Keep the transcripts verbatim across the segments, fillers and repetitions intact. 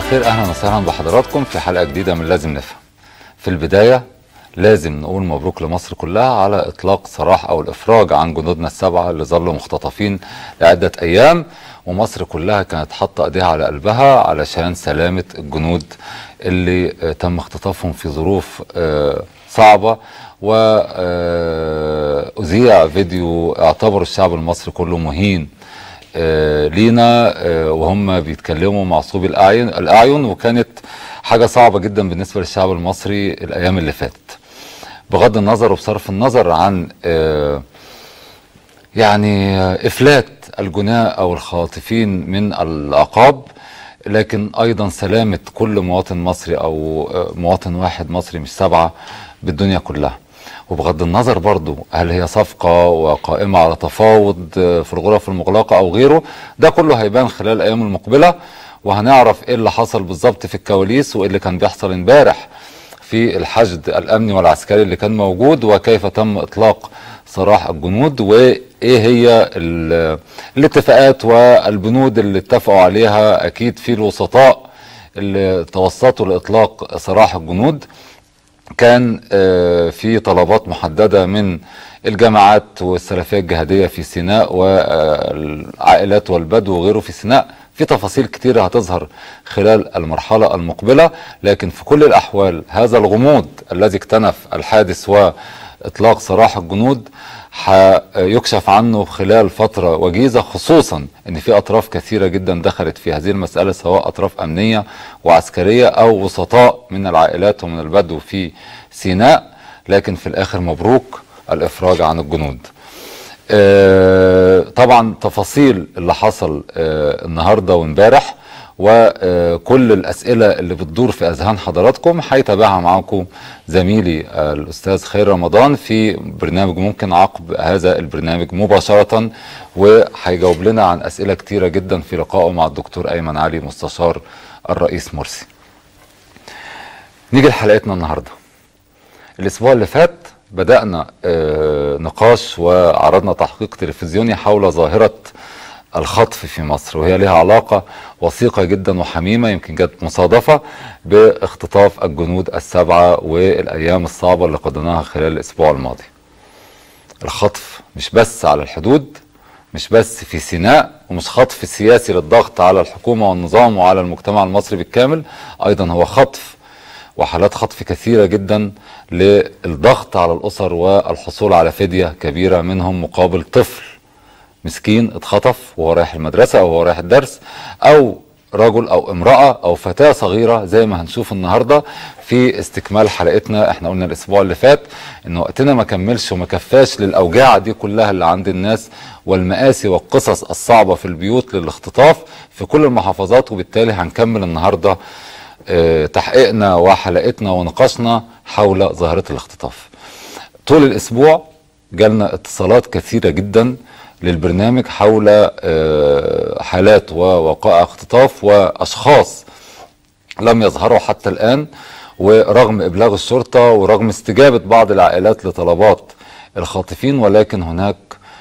الخير، اهلا وسهلا بحضراتكم في حلقه جديده من لازم نفهم. في البدايه لازم نقول مبروك لمصر كلها على اطلاق سراح او الافراج عن جنودنا السبعه اللي ظلوا مختطفين لعده ايام، ومصر كلها كانت حاطه ايديها على قلبها علشان سلامه الجنود اللي تم اختطافهم في ظروف صعبه. واذيع فيديو اعتبر الشعب المصري كله مهين آه لينا آه وهم بيتكلموا معصوب الاعين الاعين وكانت حاجه صعبه جدا بالنسبه للشعب المصري الايام اللي فاتت، بغض النظر وبصرف النظر عن آه يعني آه افلات الجناة او الخاطفين من العقاب، لكن ايضا سلامه كل مواطن مصري او آه مواطن واحد مصري مش سبعه بالدنيا كلها. وبغض النظر برضو هل هي صفقة وقائمة على تفاوض في الغرف المغلقة أو غيره، ده كله هيبان خلال الأيام المقبلة، وهنعرف إيه اللي حصل بالظبط في الكواليس وإيه اللي كان بيحصل امبارح في الحشد الأمني والعسكري اللي كان موجود، وكيف تم إطلاق سراح الجنود، وإيه هي الاتفاقات والبنود اللي اتفقوا عليها أكيد في الوسطاء اللي توسطوا لإطلاق سراح الجنود. كان في طلبات محددة من الجماعات والسلفية الجهادية في سيناء والعائلات والبدو وغيره في سيناء، في تفاصيل كتيرة هتظهر خلال المرحلة المقبلة، لكن في كل الأحوال هذا الغموض الذي اكتنف الحادث وإطلاق سراح الجنود يكشف عنه خلال فترة وجيزة، خصوصا ان في اطراف كثيرة جدا دخلت في هذه المسألة، سواء اطراف امنية وعسكرية او وسطاء من العائلات ومن البدو في سيناء. لكن في الاخر مبروك الافراج عن الجنود. آه طبعا تفاصيل اللي حصل آه النهاردة وامبارح وكل الأسئلة اللي بتدور في أذهان حضراتكم هيتابعها معاكم زميلي الأستاذ خير رمضان في برنامج ممكن عقب هذا البرنامج مباشرة، وهيجاوب لنا عن أسئلة كتيرة جدا في لقائه مع الدكتور أيمن علي مستشار الرئيس مرسي. نيجي لحلقتنا النهاردة. الأسبوع اللي فات بدأنا نقاش وعرضنا تحقيق تلفزيوني حول ظاهرة الخطف في مصر، وهي لها علاقة وثيقة جدا وحميمة، يمكن جت مصادفة باختطاف الجنود السبعة والأيام الصعبة اللي قضيناها خلال الأسبوع الماضي. الخطف مش بس على الحدود، مش بس في سيناء، ومش خطف سياسي للضغط على الحكومة والنظام وعلى المجتمع المصري بالكامل، أيضا هو خطف وحالات خطف كثيرة جدا للضغط على الأسر والحصول على فدية كبيرة منهم مقابل طفل مسكين اتخطف وهو رايح المدرسة أو هو رايح الدرس، أو رجل أو امرأة أو فتاة صغيرة زي ما هنشوف النهاردة في استكمال حلقتنا. احنا قلنا الأسبوع اللي فات إن وقتنا ما كملش وما كفاش للأوجاع دي كلها اللي عند الناس والمآسي والقصص الصعبة في البيوت للاختطاف في كل المحافظات، وبالتالي هنكمل النهاردة اه تحقيقنا وحلقتنا ونقاشنا حول ظاهرة الاختطاف. طول الأسبوع جالنا اتصالات كثيرة جدا للبرنامج حول حالات ووقائع اختطاف واشخاص لم يظهروا حتى الان، ورغم ابلاغ الشرطه ورغم استجابه بعض العائلات لطلبات الخاطفين، ولكن هناك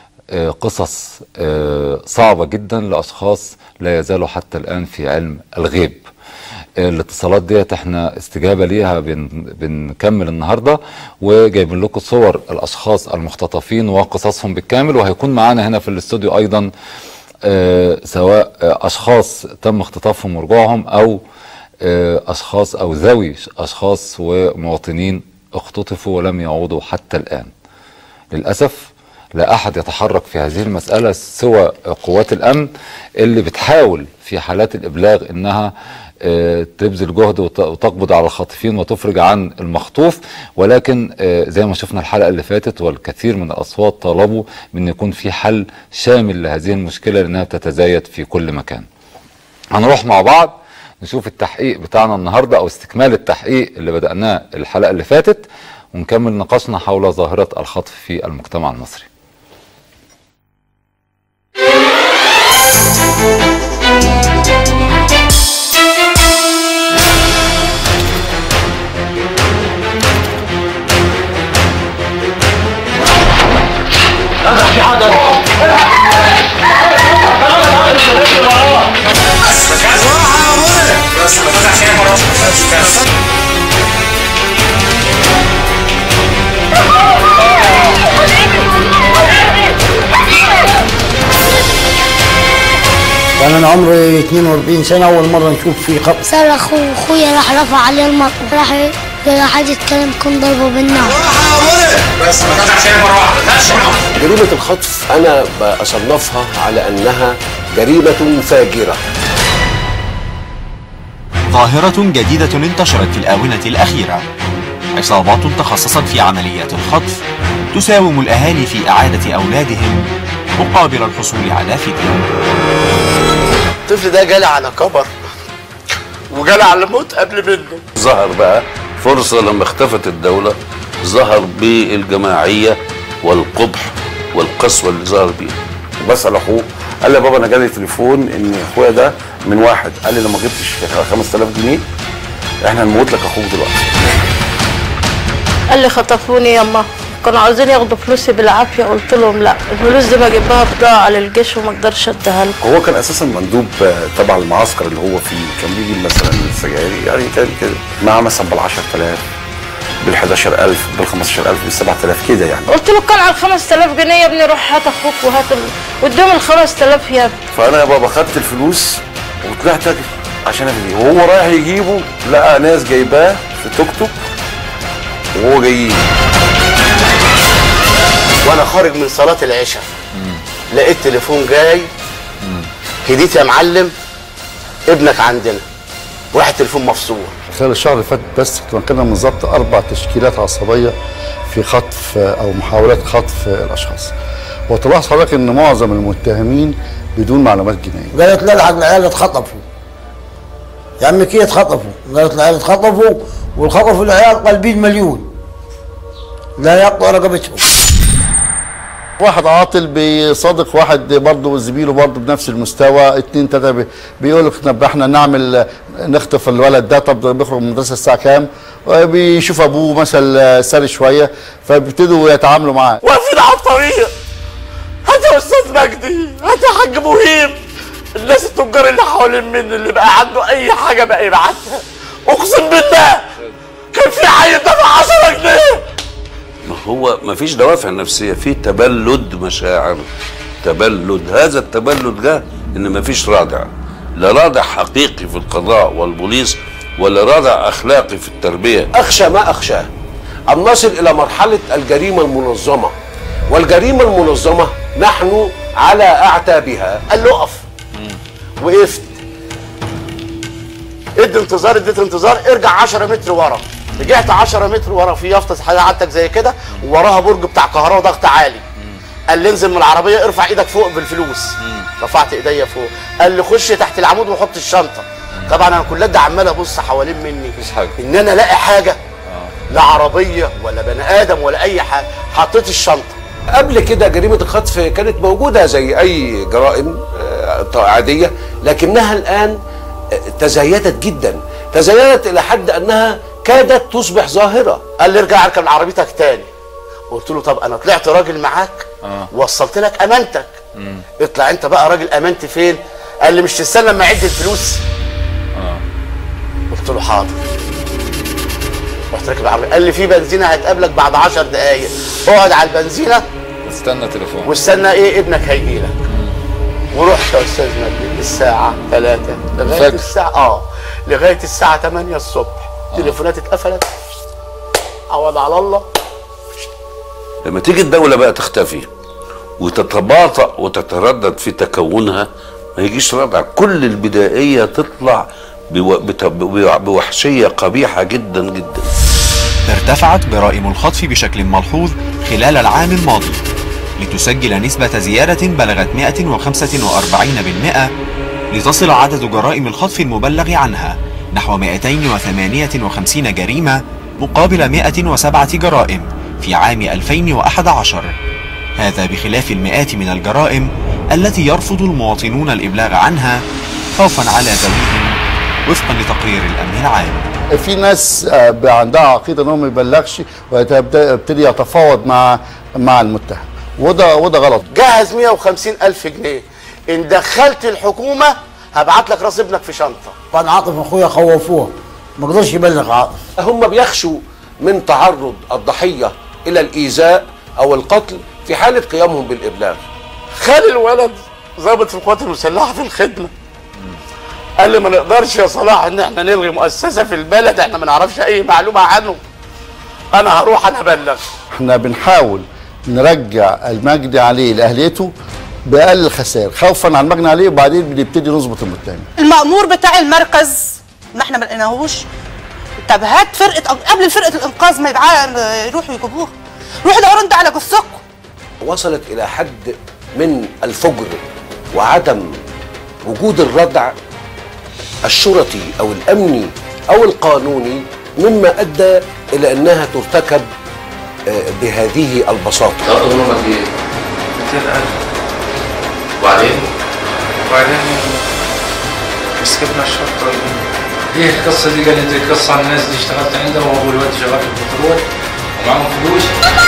قصص صعبه جدا لاشخاص لا يزالوا حتى الان في علم الغيب. الاتصالات ديت احنا استجابه ليها بن بنكمل النهارده، وجايبين لكم صور الاشخاص المختطفين وقصصهم بالكامل، وهيكون معانا هنا في الاستوديو ايضا اه سواء اشخاص تم اختطافهم ورجوعهم او اه اشخاص او ذوي اشخاص ومواطنين اختطفوا ولم يعودوا حتى الان. للاسف لا احد يتحرك في هذه المساله سوى قوات الامن اللي بتحاول في حالات الابلاغ انها تبذل جهد وتقبض على الخاطفين وتفرج عن المخطوف، ولكن زي ما شفنا الحلقة اللي فاتت والكثير من الأصوات طالبوا من يكون في حل شامل لهذه المشكلة لأنها بتتزايد في كل مكان. هنروح مع بعض نشوف التحقيق بتاعنا النهاردة أو استكمال التحقيق اللي بدأناه الحلقة اللي فاتت، ونكمل نقاشنا حول ظاهرة الخطف في المجتمع المصري. في حدا بس انا عمري اثنين وأربعين سنه، اول مره نشوف فيه خط. صرخ اخويا راح رفع عليه المطر، راح راح يتكلم كن ضربه بالنار. بس ما تفتحش مره واحده. جريمه الخطف انا بصنفها على انها جريمه فاجره. ظاهرة جديدة انتشرت في الآونة الأخيرة، عصابات تخصصت في عمليات الخطف تساوم الأهالي في إعادة أولادهم مقابل الحصول على فدية. الطفل ده جالي على كبر وجالي على موت قبل منه. ظهر بقى فرصة لما اختفت الدولة، ظهر بالجماعية والقبح والقسوة اللي ظهر بيها. بسأل اخوه، قال لي يا بابا انا جالي تليفون ان اخويا ده من واحد قال لي لو ما جبتش خمسة آلاف جنيه احنا هنموت لك اخوك دلوقتي. قال لي خطفوني يما، كانوا عاوزين ياخدوا فلوسي بالعافيه، قلت لهم لا، الفلوس دي بجيبها بضاعه للجيش وما اقدرش اديها لكم. هو كان اساسا مندوب تبع المعسكر اللي هو فيه، كان بيجي مثلا السجاير يعني كان كده معاه مثلا بال عشرة آلاف بال حداشر ألف بال خمستاشر ألف بال سبعة آلاف كده يعني. قلت له كان على خمسة آلاف جنيه يا ابني، روح هات اخوك وهات ال... واديهم ال خمسة آلاف يا ابني. فانا يا بابا خدت الفلوس وطلعت اجري عشان افديه، وهو رايح يجيبه لقى ناس جايباه في توك توك وهو جايين. وانا خارج من صلاه العشاء لقيت تليفون جاي، هديت يا معلم ابنك عندنا، واحد تليفون مفصول. خلال الشهر اللي فات بس تمكنا من ضبط اربع تشكيلات عصبيه في خطف او محاولات خطف الاشخاص. وتلاحظ حضرتك ان معظم المتهمين بدون معلومات جنائيه. قالت لا الحق العيال اتخطفوا يا عمي، كي اتخطفوا؟ قالت العيال اتخطفوا والخطفوا العيال قلبين مليون لا يقطع رقبتهم. واحد عاطل بيصادق واحد برضه زميله برضه بنفس المستوى، اتنين تلاته بيقول لك طب احنا نعمل نخطف الولد ده، طب بيخرج من المدرسه الساعه كام؟ بيشوف ابوه مثلا ساري شويه فبيبتدوا يتعاملوا معاه. واقفين على الطريق، هات يا استاذ مجدي، هات يا حاج مهيب، الناس التجار اللي حوالين مني اللي بقى عنده اي حاجه بقى يبعتها، اقسم بالله كان في عيل دفع عشرة جنيه. ما هو ما فيش دوافع نفسية، في تبلد مشاعر، تبلد. هذا التبلد جه ان ما فيش رادع، لا رادع حقيقي في القضاء والبوليس ولا رادع اخلاقي في التربية. اخشى ما اخشاه ان نصل الى مرحلة الجريمة المنظمة، والجريمة المنظمة نحن على اعتابها. قال له اقف، وقفت، ادي انتظار، اديت انتظار، ارجع عشرة متر ورا. رجعت عشرة متر ورا في يافطه حاجه عندك زي كده ووراها برج بتاع كهرباء ضغط عالي. قال لي انزل من العربيه ارفع ايدك فوق بالفلوس. رفعت ايديا فوق. قال لي خش تحت العمود وحط الشنطه. طبعا انا كلها ده عمال ابص حوالين مني مفيش حاجه ان انا الاقي حاجه، لا عربيه ولا بني ادم ولا اي حاجه. حطيت الشنطه. قبل كده جريمه الخطف كانت موجوده زي اي جرائم عاديه، لكنها الان تزايدت جدا، تزايدت الى حد انها كادت تصبح ظاهره. قال لي ارجع اركب عربيتك تاني. قلت له طب انا طلعت راجل معاك آه. ووصلت لك امانتك، مم. اطلع انت بقى راجل، امانتي فين؟ قال لي مش تستنى لما اعد الفلوس. اه قلت له حاضر. رحت راكب العربيه. قال لي في بنزينه هتقابلك بعد عشر دقايق، اقعد على البنزينه واستنى تليفون واستنى ايه ابنك هيجي لك. ورحت يا استاذ مجدي الساعه ثلاثة لغايه الساعه اه لغايه الساعه ثمانية الصبح. آه. تليفونات اتقفلت، عوض على الله. لما تيجي الدولة بقى تختفي وتتباطأ وتتردد في تكونها، ما يجيش ردع. كل البدائية تطلع بوحشية قبيحة جدا جدا. ارتفعت جرائم الخطف بشكل ملحوظ خلال العام الماضي، لتسجل نسبة زيادة بلغت مئة وخمسة وأربعين بالمئة، لتصل عدد جرائم الخطف المبلغ عنها نحو مئتين وثمانية وخمسين جريمة مقابل مئة وسبعة جرائم في عام ألفين وأحد عشر. هذا بخلاف المئات من الجرائم التي يرفض المواطنون الإبلاغ عنها خوفا على ذويهم وفقا لتقرير الأمن العام. في ناس عندها عقيدة انه ما يبلغش ويبتدي يتفاوض مع مع المتهم، وده وده غلط. جهز مئة وخمسين ألف جنيه، إن دخلت الحكومة هبعت لك راس ابنك في شنطة. طبعا عاطف اخويا خوفوه ما قدرش يبلغ عاطف. هم بيخشوا من تعرض الضحية إلى الإيذاء أو القتل في حالة قيامهم بالإبلاغ. خال الولد ضابط في القوات المسلحة في الخدمة، قال لي ما نقدرش يا صلاح ان احنا نلغي مؤسسه في البلد احنا ما نعرفش اي معلومه عنه. انا هروح انا ابلغ. احنا بنحاول نرجع المجني عليه لاهليته باقل الخسائر خوفا على المجني عليه، وبعدين بنبتدي نظبط المتهم. المأمور بتاع المركز ما احنا ما لقيناهوش. طب هات فرقه قبل فرقه الانقاذ ما يروحوا يجيبوها، روحوا دوروا انت على جثتكم. وصلت الى حد من الفجر وعدم وجود الردع الشرطي او الامني او القانوني، مما ادى الى انها ترتكب بهذه البساطه. طب نمرك ايه؟ مئتين ألف. وبعدين؟ وبعدين مسكتنا الشرطه. ايه القصه دي؟ قال لي دي قصه عن الناس دي اشتغلت عندهم وابو الواد شغال في البترول ومعاهم فلوس.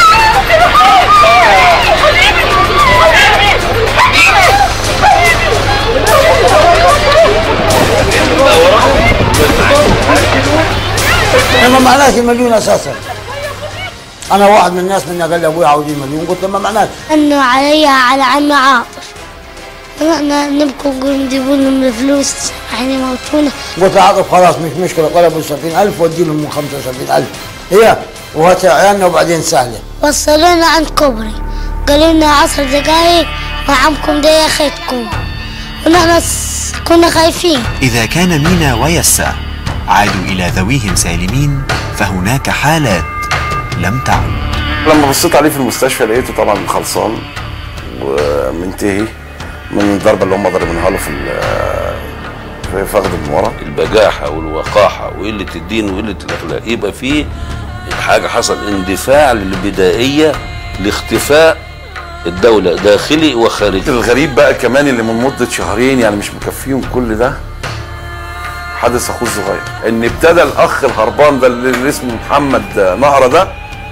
ما معناش المليون اساسا. انا واحد من الناس منا قال لي ابوي عاوزين مليون، قلت له ما معناش. انه عليها على عم عاطف، احنا نبكوا نجيبوا لهم الفلوس عشان يموتونا. قلت له عاطف خلاص مش مشكله، طلبوا سبعين ألف وادي لهم من خمسة وسبعين ألف هي وهات عيالنا وبعدين سهله. وصلونا عند كوبري قالوا لنا عشر دقايق وعمكم ده ياخدكم، ونحن كنا خايفين. إذا كان مينا ويسا عادوا إلى ذويهم سالمين، فهناك حالات لم تعد. لما بصيت عليه في المستشفى لقيته طبعا خلصان ومنتهي من الضربه اللي هم ضاربينها له في في فخذ من ورا. البجاحه والوقاحه وقله الدين وقله الاخلاق، يبقى فيه حاجه حصل اندفاع للبدائيه لاختفاء الدوله داخلي وخارجي. الغريب بقى كمان اللي من مده شهرين يعني مش مكفيهم كل ده حدث اخوه الصغير، ان ابتدى الاخ الهربان ده اللي اسمه محمد نهره ده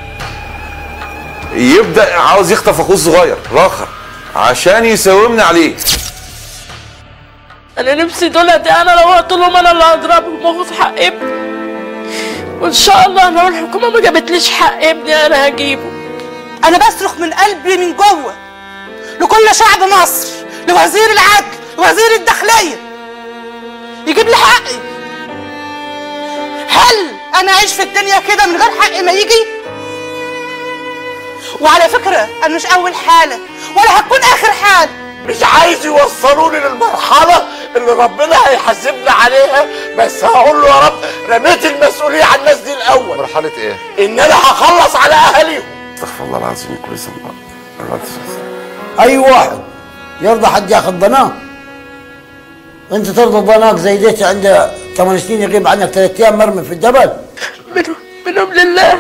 يبدا عاوز يخطف اخوه الصغير راخر عشان يساومني عليه. انا نفسي دلوقتي انا لو قلت لهم انا اللي هضربهم واخد حق ابني، وان شاء الله لو الحكومه ما جابتليش حق ابني انا هجيبه. انا بصرخ من قلبي من جوه لكل شعب مصر، لوزير العدل، لوزير الداخليه، يجيب لي حقي. هل انا اعيش في الدنيا كده من غير حقي ما يجي؟ وعلى فكره انا مش اول حاله ولا هتكون اخر حاله. مش عايز يوصلوني للمرحله اللي ربنا هيحاسبنا عليها، بس هقول له يا رب رميت المسؤوليه على الناس دي الاول. مرحله ايه؟ ان انا هخلص على اهاليهم. استغفر الله العظيم كل سنه. اي واحد يرضى حد ياخذ ضناه؟ انت ترضى ضناك زي ديت عنده ثمان سنين يغيب عنك ثلاث ايام مرمي في الجبل؟ منهم منهم لله،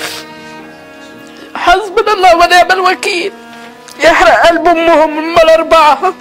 حسبنا الله ونعم الوكيل. يحرق قلب امهم هم الاربعه.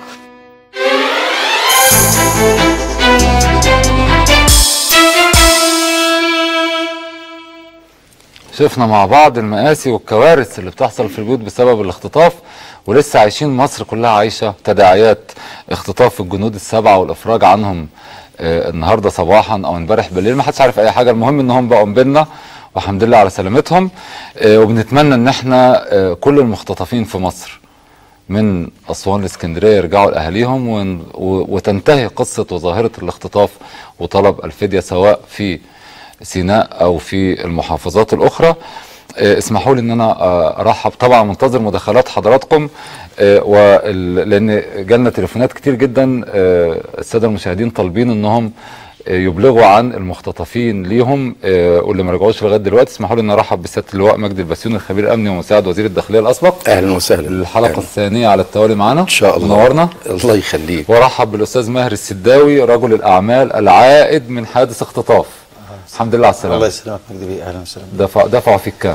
شفنا مع بعض المآسي والكوارث اللي بتحصل في البيوت بسبب الاختطاف، ولسه عايشين مصر كلها عايشه تداعيات اختطاف الجنود السبعه والافراج عنهم آه النهارده صباحا او امبارح بالليل، ما حدش عارف اي حاجه. المهم انهم بقوا بينا والحمد لله على سلامتهم. آه وبنتمنى ان احنا آه كل المختطفين في مصر من اسوان لاسكندريه يرجعوا لاهاليهم وتنتهي قصه وظاهره الاختطاف وطلب الفديه سواء في سيناء او في المحافظات الاخرى. اسمحوا لي ان انا ارحب، طبعا منتظر مداخلات حضراتكم لان جالنا تليفونات كتير جدا الساده المشاهدين طالبين انهم يبلغوا عن المختطفين ليهم واللي ما رجعوش لغايه دلوقتي. اسمحوا لي ان ارحب بسياده اللواء مجدي البسيوني الخبير الامني ومساعد وزير الداخليه الاسبق. اهلا وسهلا. الحلقه أهلا. الثانيه على التوالي معانا ان شاء الله. منورنا. الله يخليك. وارحب بالاستاذ ماهر السداوي رجل الاعمال العائد من حادث اختطاف. الحمد لله على السلامه. الله يسلمك مجدي بيه. اهلا وسهلا. دفع دفعوا فيك كام؟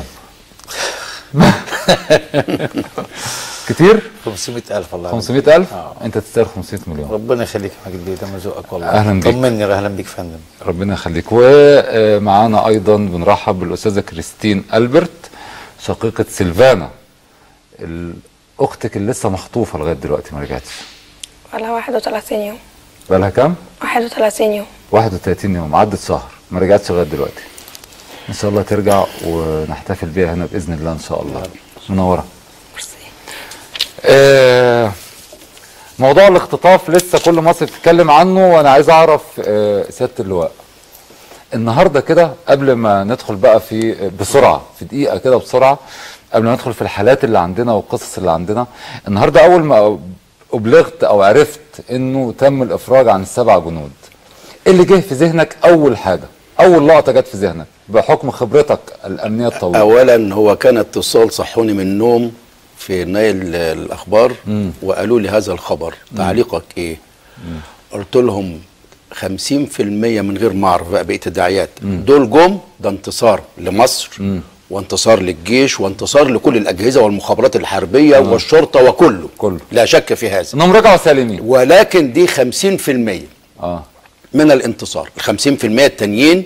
كتير؟ خمسمائة ألف. الله خمسمائة ألف؟ آه. انت تستاهل خمسمائة مليون. ربنا يخليك يا مجدي بيه، ده مرزقك والله. اهلا بيك. طمني. اهلا بيك فندم. ربنا يخليك. ومعانا ايضا بنرحب بالاستاذه كريستين البرت شقيقه سيلفانا اختك اللي لسه مخطوفه لغايه دلوقتي ما رجعتش. بقالها واحد وثلاثين يوم. بقالها كام؟ واحد وثلاثين يوم. واحد وثلاثين يوم، عدت شهر ما رجعتش لغايه دلوقتي. ان شاء الله ترجع ونحتفل بيها هنا باذن الله ان شاء الله. منوره. ميرسي. آه موضوع الاختطاف لسه كل مصر بتتكلم عنه، وانا عايز اعرف آه سياده اللواء النهارده كده قبل ما ندخل بقى في بسرعه في دقيقه كده بسرعه قبل ما ندخل في الحالات اللي عندنا والقصص اللي عندنا. النهارده اول ما ابلغت او عرفت انه تم الافراج عن السبع جنود، ايه اللي جه في ذهنك اول حاجه؟ اول لقطه جت في ذهنك بحكم خبرتك الامنيه الطويله؟ اولا هو كان اتصال صحوني من النوم في نايل الاخبار مم. وقالوا لي هذا الخبر، مم. تعليقك ايه؟ مم. قلت لهم خمسين في المية من غير ما اعرف بقى بقيه التداعيات، دول جم ده انتصار لمصر مم. وانتصار للجيش وانتصار لكل الاجهزه والمخابرات الحربيه مم. والشرطه وكله كله. لا شك في هذا انهم رجعوا سالمين، ولكن دي خمسين في المية اه من الانتصار. ال خمسين في المية التانيين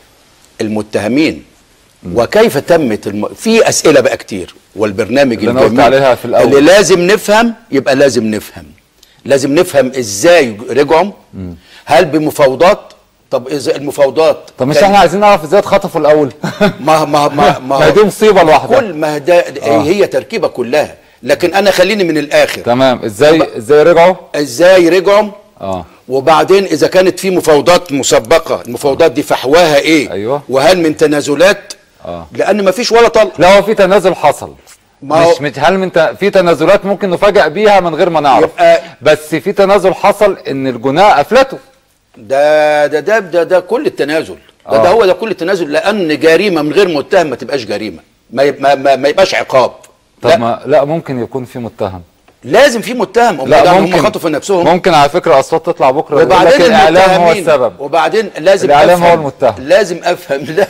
المتهمين مم. وكيف تمت الم... في اسئله بقى كتير، والبرنامج اللي الجميل عليها في الأول. اللي لازم نفهم، يبقى لازم نفهم لازم نفهم ازاي رجعوا، مم. هل بمفاوضات؟ طب اذا المفاوضات طب مش احنا عايزين نعرف ازاي اتخطفوا الاول؟ ما ما ما ما دي مصيبه لوحدها، كل ما ده آه. هي تركيبه كلها، لكن انا خليني من الاخر. تمام. ازاي ازاي رجعوا؟ ازاي رجعوا؟ اه وبعدين اذا كانت في مفاوضات مسبقه، المفاوضات دي فحواها ايه؟ ايوه. وهل من تنازلات؟ اه لان ما فيش ولا طلق. لا هو في تنازل حصل، مش مش هل من في تنازلات ممكن نفاجئ بيها من غير ما نعرف، بس في تنازل حصل ان الجناة افلتوا. ده ده ده ده, ده كل التنازل ده, آه. ده هو ده كل التنازل، لان جريمه من غير متهم ما تبقاش جريمه، ما ما ما, ما يبقاش عقاب. طب لا. ما لا ممكن يكون في متهم، لازم في متهم. لا ممكن هم خطفوا نفسهم. ممكن على فكره اصوات تطلع بكره وبعدين الاعلام هو السبب، وبعدين لازم الاعلام أفهم هو المتهم. لازم افهم لا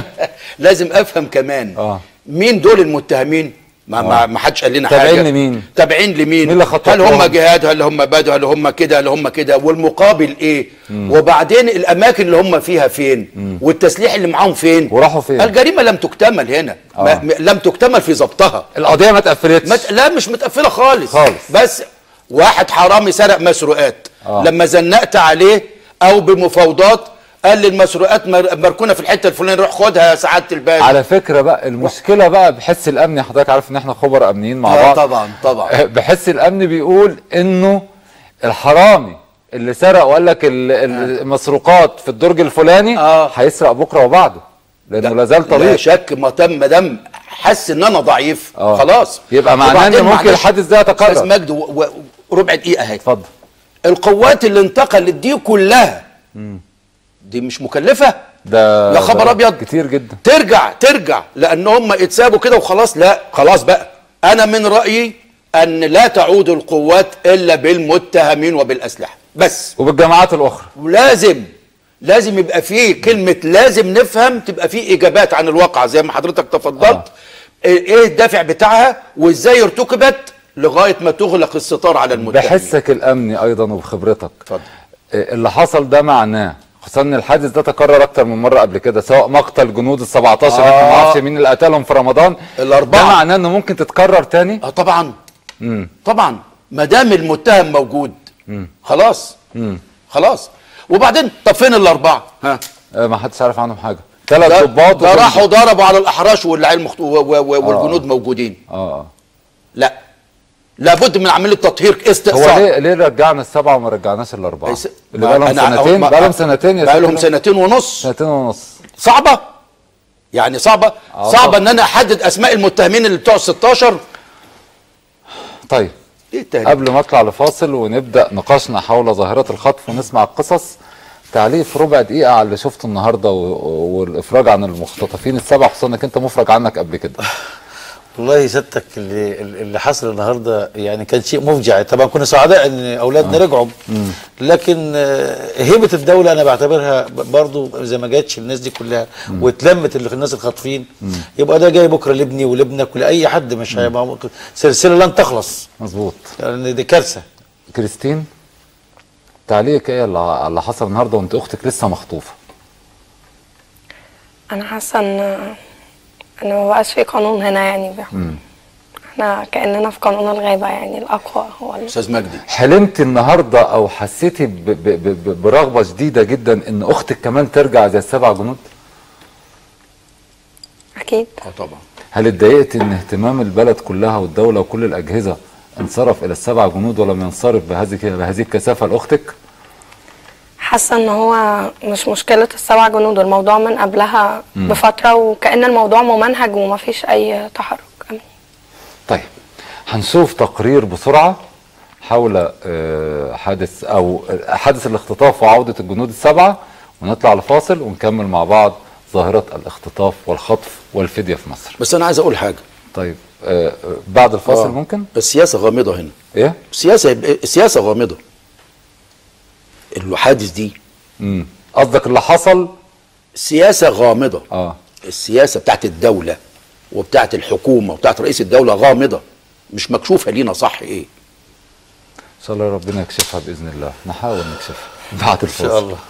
لازم افهم كمان آه. مين دول المتهمين. ما ما, ما حدش قال لنا حاجه. تابعين لمين؟ تابعين لمين؟ مين اللي خطط؟ هل هم جهاد، هل هم بدو، هل هم كده، هل هم كده، والمقابل ايه؟ مم. وبعدين الاماكن اللي هم فيها فين؟ مم. والتسليح اللي معاهم فين؟ وراحوا فين؟ الجريمه لم تكتمل هنا، آه. ما لم تكتمل في ضبطها. القضيه ما اتقفلتش؟ مت... لا مش متقفله خالص خالص. بس واحد حرامي سرق مسروقات، آه. لما زنقت عليه او بمفاوضات قال لي المسروقات مركونه في الحته الفلانيه، روح خدها يا سعاده الباشا. على فكره بقى المشكله بقى بحس الامني، حضرتك عارف ان احنا خبراء امنيين مع آه بعض. طبعا طبعا. بحس الامن بيقول انه الحرامي اللي سرق وقال لك المسروقات في الدرج الفلاني آه. هيسرق بكره وبعده، لانه لا زال طريق. لا شك، ما تم ما دام حس ان انا ضعيف آه. خلاص يبقى معناه ان ممكن الحادث ده يتكرر. استاذ مجدي وربع دقيقه اهي. اتفضل. القوات اللي انتقلت دي كلها مم. دي مش مكلفه؟ ده يا خبر ابيض كتير جدا. ترجع ترجع لان هم اتسابوا كده وخلاص. لا خلاص بقى، انا من رايي ان لا تعود القوات الا بالمتهمين وبالاسلحه بس، وبالجماعات الاخرى. ولازم لازم يبقى فيه كلمه، لازم نفهم، تبقى فيه اجابات عن الواقع زي ما حضرتك تفضلت. آه. ايه الدافع بتاعها وازاي ارتكبت لغايه ما تغلق الستار على المتهمين. بحسك الامني ايضا وبخبرتك، اتفضل. اللي حصل ده معناه خصوصا ان الحادث ده تكرر اكتر من مره قبل كده، سواء مقتل جنود ال سبعتاشر آه. ما اعرفش مين اللي قتلهم في رمضان، الاربعه، ده معناه انه ممكن تتكرر تاني؟ اه طبعا. امم طبعا ما دام المتهم موجود مم. خلاص امم خلاص. وبعدين طب فين الاربعه؟ ها آه ما حدش عارف عنهم حاجه. ثلاث ضباط ده راحوا ضربوا على الاحراش والعيال والجنود آه. موجودين. اه لا لابد من عمليه تطهير استئصال. هو ليه ليه رجعنا السبعه وما رجعناش الاربعه؟ اللي بقى لهم سنتين بقى لهم سنتين بقى لهم سنتين ونص سنتين ونص صعبه يعني صعبه آه صعبه ان انا احدد اسماء المتهمين اللي بتوع ستاشر. طيب قبل ما اطلع لفاصل ونبدا نقاشنا حول ظاهره الخطف ونسمع القصص، تعليق في ربع دقيقه على اللي شفته النهارده والافراج عن المختطفين السبعه، خصوصا انك انت مفرج عنك قبل كده. والله سيادتك اللي اللي حصل النهارده يعني كان شيء مفجع. طبعا كنا سعداء ان اولادنا آه. رجعوا، لكن هيبه الدوله انا بعتبرها برضو زي ما جاتش الناس دي كلها مم. واتلمت اللي الناس الخاطفين، يبقى ده جاي بكره لابني ولابنك ولاي حد، مش هيبقى سلسله لن تخلص. مظبوط، يعني دي كارثه. كريستين، تعليقك ايه على اللي حصل النهارده وانت اختك لسه مخطوفه؟ انا حاسه ان ان ما بقاش في قانون هنا، يعني مم. احنا كاننا في قانون الغابه، يعني الاقوى هو استاذ مجدي. حلمت النهارده او حسيتي ب ب ب برغبه شديده جدا ان اختك كمان ترجع زي السبع جنود؟ اكيد. اه طبعا. هل اتضايقت ان اهتمام البلد كلها والدوله وكل الاجهزه انصرف الى السبع جنود ولم ينصرف بهذه بهذه الكثافه لاختك؟ حاسه ان هو مش مشكله السبع جنود، الموضوع من قبلها مم. بفتره، وكأن الموضوع ممنهج ومفيش اي تحرك. طيب هنشوف تقرير بسرعه حول آه، حادث او حادث الاختطاف وعوده الجنود السبعه، ونطلع لفاصل ونكمل مع بعض ظاهره الاختطاف والخطف والفديه في مصر. بس انا عايز اقول حاجه. طيب آه بعد الفاصل آه. ممكن؟ السياسه غامضه هنا. ايه؟ سياسه السياسه غامضه. الحادث دي امم قصدك اللي حصل سياسه غامضه. اه السياسه بتاعت الدوله وبتاعت الحكومه وبتاعت رئيس الدوله غامضه، مش مكشوفه لينا صح ايه. ان شاء الله ربنا يكشفها باذن الله، نحاول نكشفها بعد الفاصل ان شاء الله.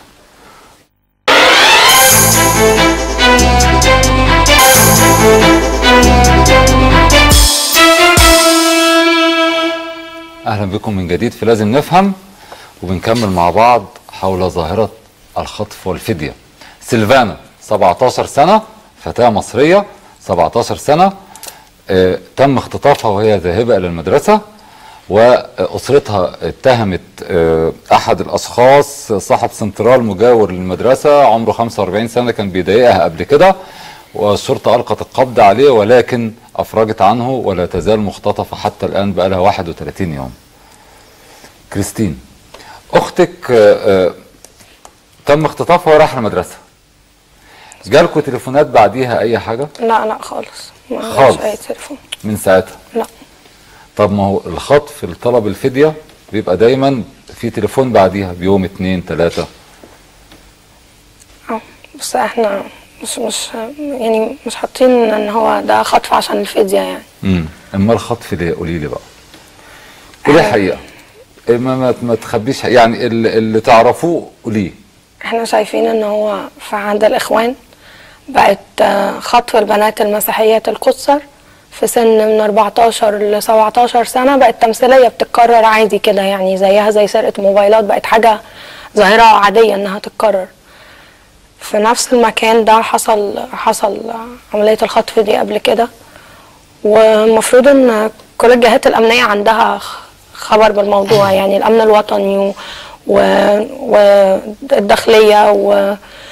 اهلا بكم من جديد في لازم نفهم، وبنكمل مع بعض حول ظاهرة الخطف والفدية. سيلفانا سبعتاشر سنة، فتاة مصرية سبعتاشر سنة، آه تم اختطافها وهي ذاهبة إلى المدرسة، وأسرتها اتهمت آه أحد الأشخاص صاحب سنترال مجاور للمدرسة عمره خمسة وأربعين سنة كان بيضايقها قبل كده، والشرطة ألقت القبض عليه ولكن أفرجت عنه ولا تزال مختطفة حتى الآن بقى لها واحد وثلاثين يوم. كريستين، اختك آه آه تم اختطافها وهي رايحه المدرسه. جالكوا تليفونات بعديها اي حاجه؟ لا لا خالص، ما خالص جالش اي تليفون من ساعتها؟ لا. طب ما هو الخطف الطلب الفديه بيبقى دايما في تليفون بعديها بيوم اتنين تلاته. اه بس احنا مش مش يعني مش حاطين ان هو ده خطف عشان الفديه يعني. امم امال الخطف ليه؟ قولي لي بقى. قولي الحقيقه. ما ما, ما تخبيش يعني اللي, اللي تعرفوه قوليه. احنا شايفين ان هو في عند الاخوان بقت خطف البنات المسيحيات القُصر في سن من أربعتاشر ل سبعتاشر سنه، بقت تمثيليه بتتكرر عادي كده، يعني زيها زي سرقه موبايلات، بقت حاجه ظاهره عاديه انها تتكرر. في نفس المكان ده حصل حصل عمليه الخطف دي قبل كده، والمفروض ان كل الجهات الامنيه عندها خبر بالموضوع، يعني الامن الوطني والداخليه و...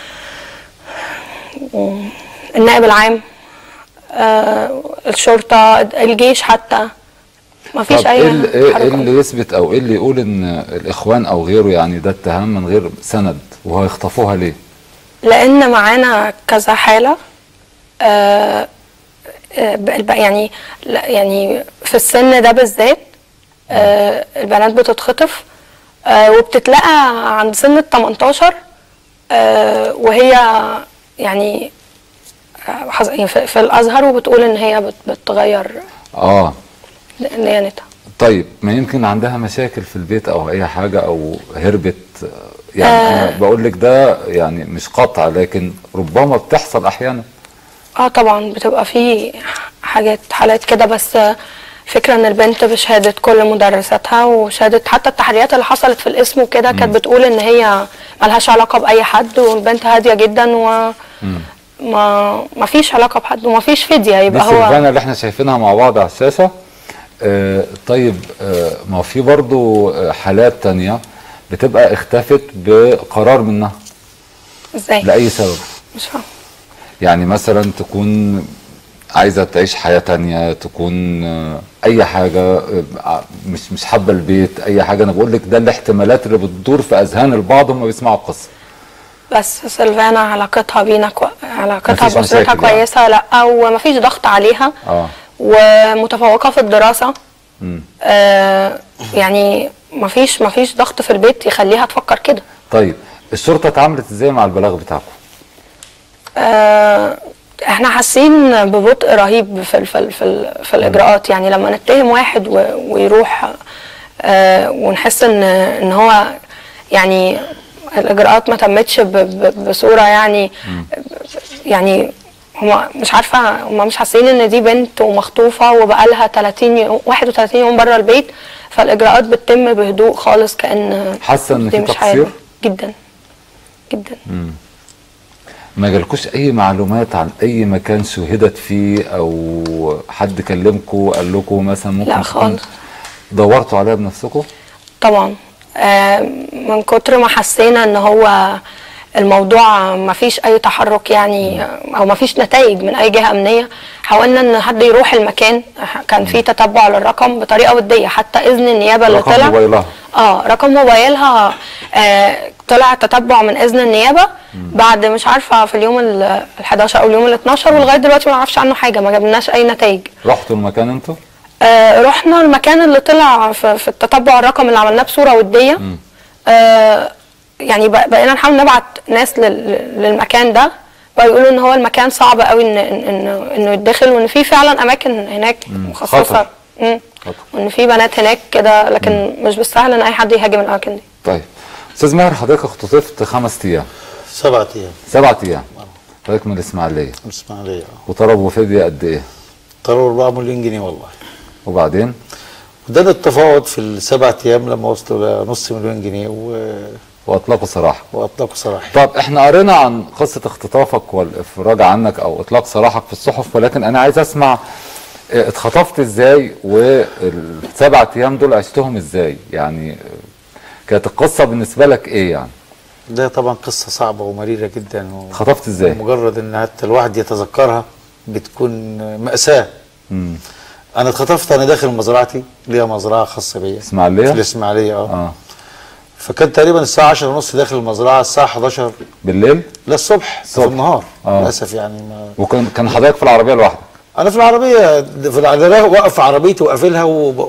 والنائب العام، آه الشرطه، الجيش، حتى ما فيش اي ايه اللي يثبت او ايه اللي يقول ان الاخوان او غيره يعني ده اتهام من غير سند وهيخطفوها ليه؟ لان معانا كذا حاله آه يعني يعني في السن ده بالذات آه البنات بتتخطف آه وبتتلقى عند سن ال تمنتاشر آه وهي يعني آه في, في الازهر، وبتقول ان هي بتغير اه ديانتها. طيب ما يمكن عندها مشاكل في البيت او اي حاجه او هربت يعني آه انا بقول لك ده يعني مش قطع، لكن ربما بتحصل احيانا. اه طبعا بتبقى في حاجات حالات كده، بس فكرة ان البنت بشهادة كل مدرساتها وشهادة حتى التحريات اللي حصلت في الاسم وكده كانت بتقول ان هي ملهاش علاقة بأي حد، والبنت هادية جدا و ما ما فيش علاقة بحد وما فيش فدية. يبقى هو السيلفانا اللي احنا شايفينها مع بعض على الشاشة. آه طيب آه ما في برضو حالات تانية بتبقى اختفت بقرار منها. ازاي؟ لأي سبب؟ مش فاهم. يعني مثلا تكون عايزه تعيش حياه تانية، تكون اي حاجه مش مش حابه البيت، اي حاجه. انا بقول لك ده الاحتمالات اللي بتدور في اذهان البعض هم بيسمعوا القصه. بس سيلفانا علاقتها بينا كو... علاقتها باسرتها كويسه، لا ومفيش ضغط عليها اه ومتفوقه في الدراسه. امم آه يعني مفيش مفيش ضغط في البيت يخليها تفكر كده. طيب الشرطه اتعاملت ازاي مع البلاغ بتاعكم؟ آه احنا حاسين ببطء رهيب في ال في ال في, ال في الاجراءات، يعني لما نتهم واحد ويروح آه ونحس ان ان هو يعني الاجراءات ما تمتش بصوره يعني يعني هم مش عارفه، هم مش حاسين ان دي بنت ومخطوفه وبقى لها تلاتين يوم واحد وتلاتين يوم بره البيت، فالاجراءات بتتم بهدوء خالص، كأن حاسه ان في تقصير جدا جدا. مم. ما جالكوش اي معلومات عن اي مكان شهدت فيه او حد كلمكم قال لكم مثلا ممكن لا خالص. دورتوا عليها بنفسكم؟ طبعا آه، من كتر ما حسينا ان هو الموضوع ما فيش اي تحرك يعني او ما فيش نتائج من اي جهه امنيه، حاولنا ان حد يروح المكان. كان في تتبع للرقم بطريقه وديه، حتى اذن النيابه اللي طلع رقم موبايلها اه رقم موبايلها آه طلع تتبع من اذن النيابه بعد مش عارفه في اليوم ال حداشر او اليوم ال اتناشر، ولغايه دلوقتي ما نعرفش عنه حاجه، ما جابلناش اي نتائج. رحتوا المكان انتوا؟ آه رحنا المكان اللي طلع في, في التتبع الرقم اللي عملناه بصوره وديه. آه يعني بقينا نحاول نبعت ناس للمكان ده، بقى يقولوا ان هو المكان صعب قوي ان انه انه يتدخل، وان في فعلا اماكن هناك مخصصه، وان في بنات هناك كده، لكن مم. مش بالسهل ان اي حد يهاجم الاماكن دي. طيب استاذ ماهر، حضرتك اختطفت خمس ايام سبعة ايام سبعة ايام حضرتك من الاسماعيليه؟ من الاسماعيليه اه. وطلبوا فديه قد ايه؟ طلبوا أربعة مليون جنيه والله. وبعدين؟ وده التفاوض في السبعة ايام لما وصلوا لنص مليون جنيه و واطلقوا سراحك. واطلقوا سراحي. طب احنا قرينا عن قصه اختطافك والافراج عنك او اطلاق سراحك في الصحف، ولكن انا عايز اسمع اتخطفت ازاي والسبعة ايام دول عشتهم ازاي؟ يعني كانت القصه بالنسبه لك ايه يعني؟ ده طبعا قصه صعبه ومريره جدا. و... اتخطفت ازاي؟ مجرد ان حتى الواحد يتذكرها بتكون مأساة. امم انا اتخطفت انا داخل مزرعتي، ليا مزرعه خاصه بيا. اسماعيليه؟ في الاسماعيليه اه. اه فكان تقريبا الساعه عشرة ونص داخل المزرعه، الساعه حداشر بالليل؟ لا الصبح، الصبح. في النهار آه. للاسف يعني ما... وكان كان حضرتك في العربيه لوحدك؟ انا في العربيه في العربيه واقف عربيتي وقافلها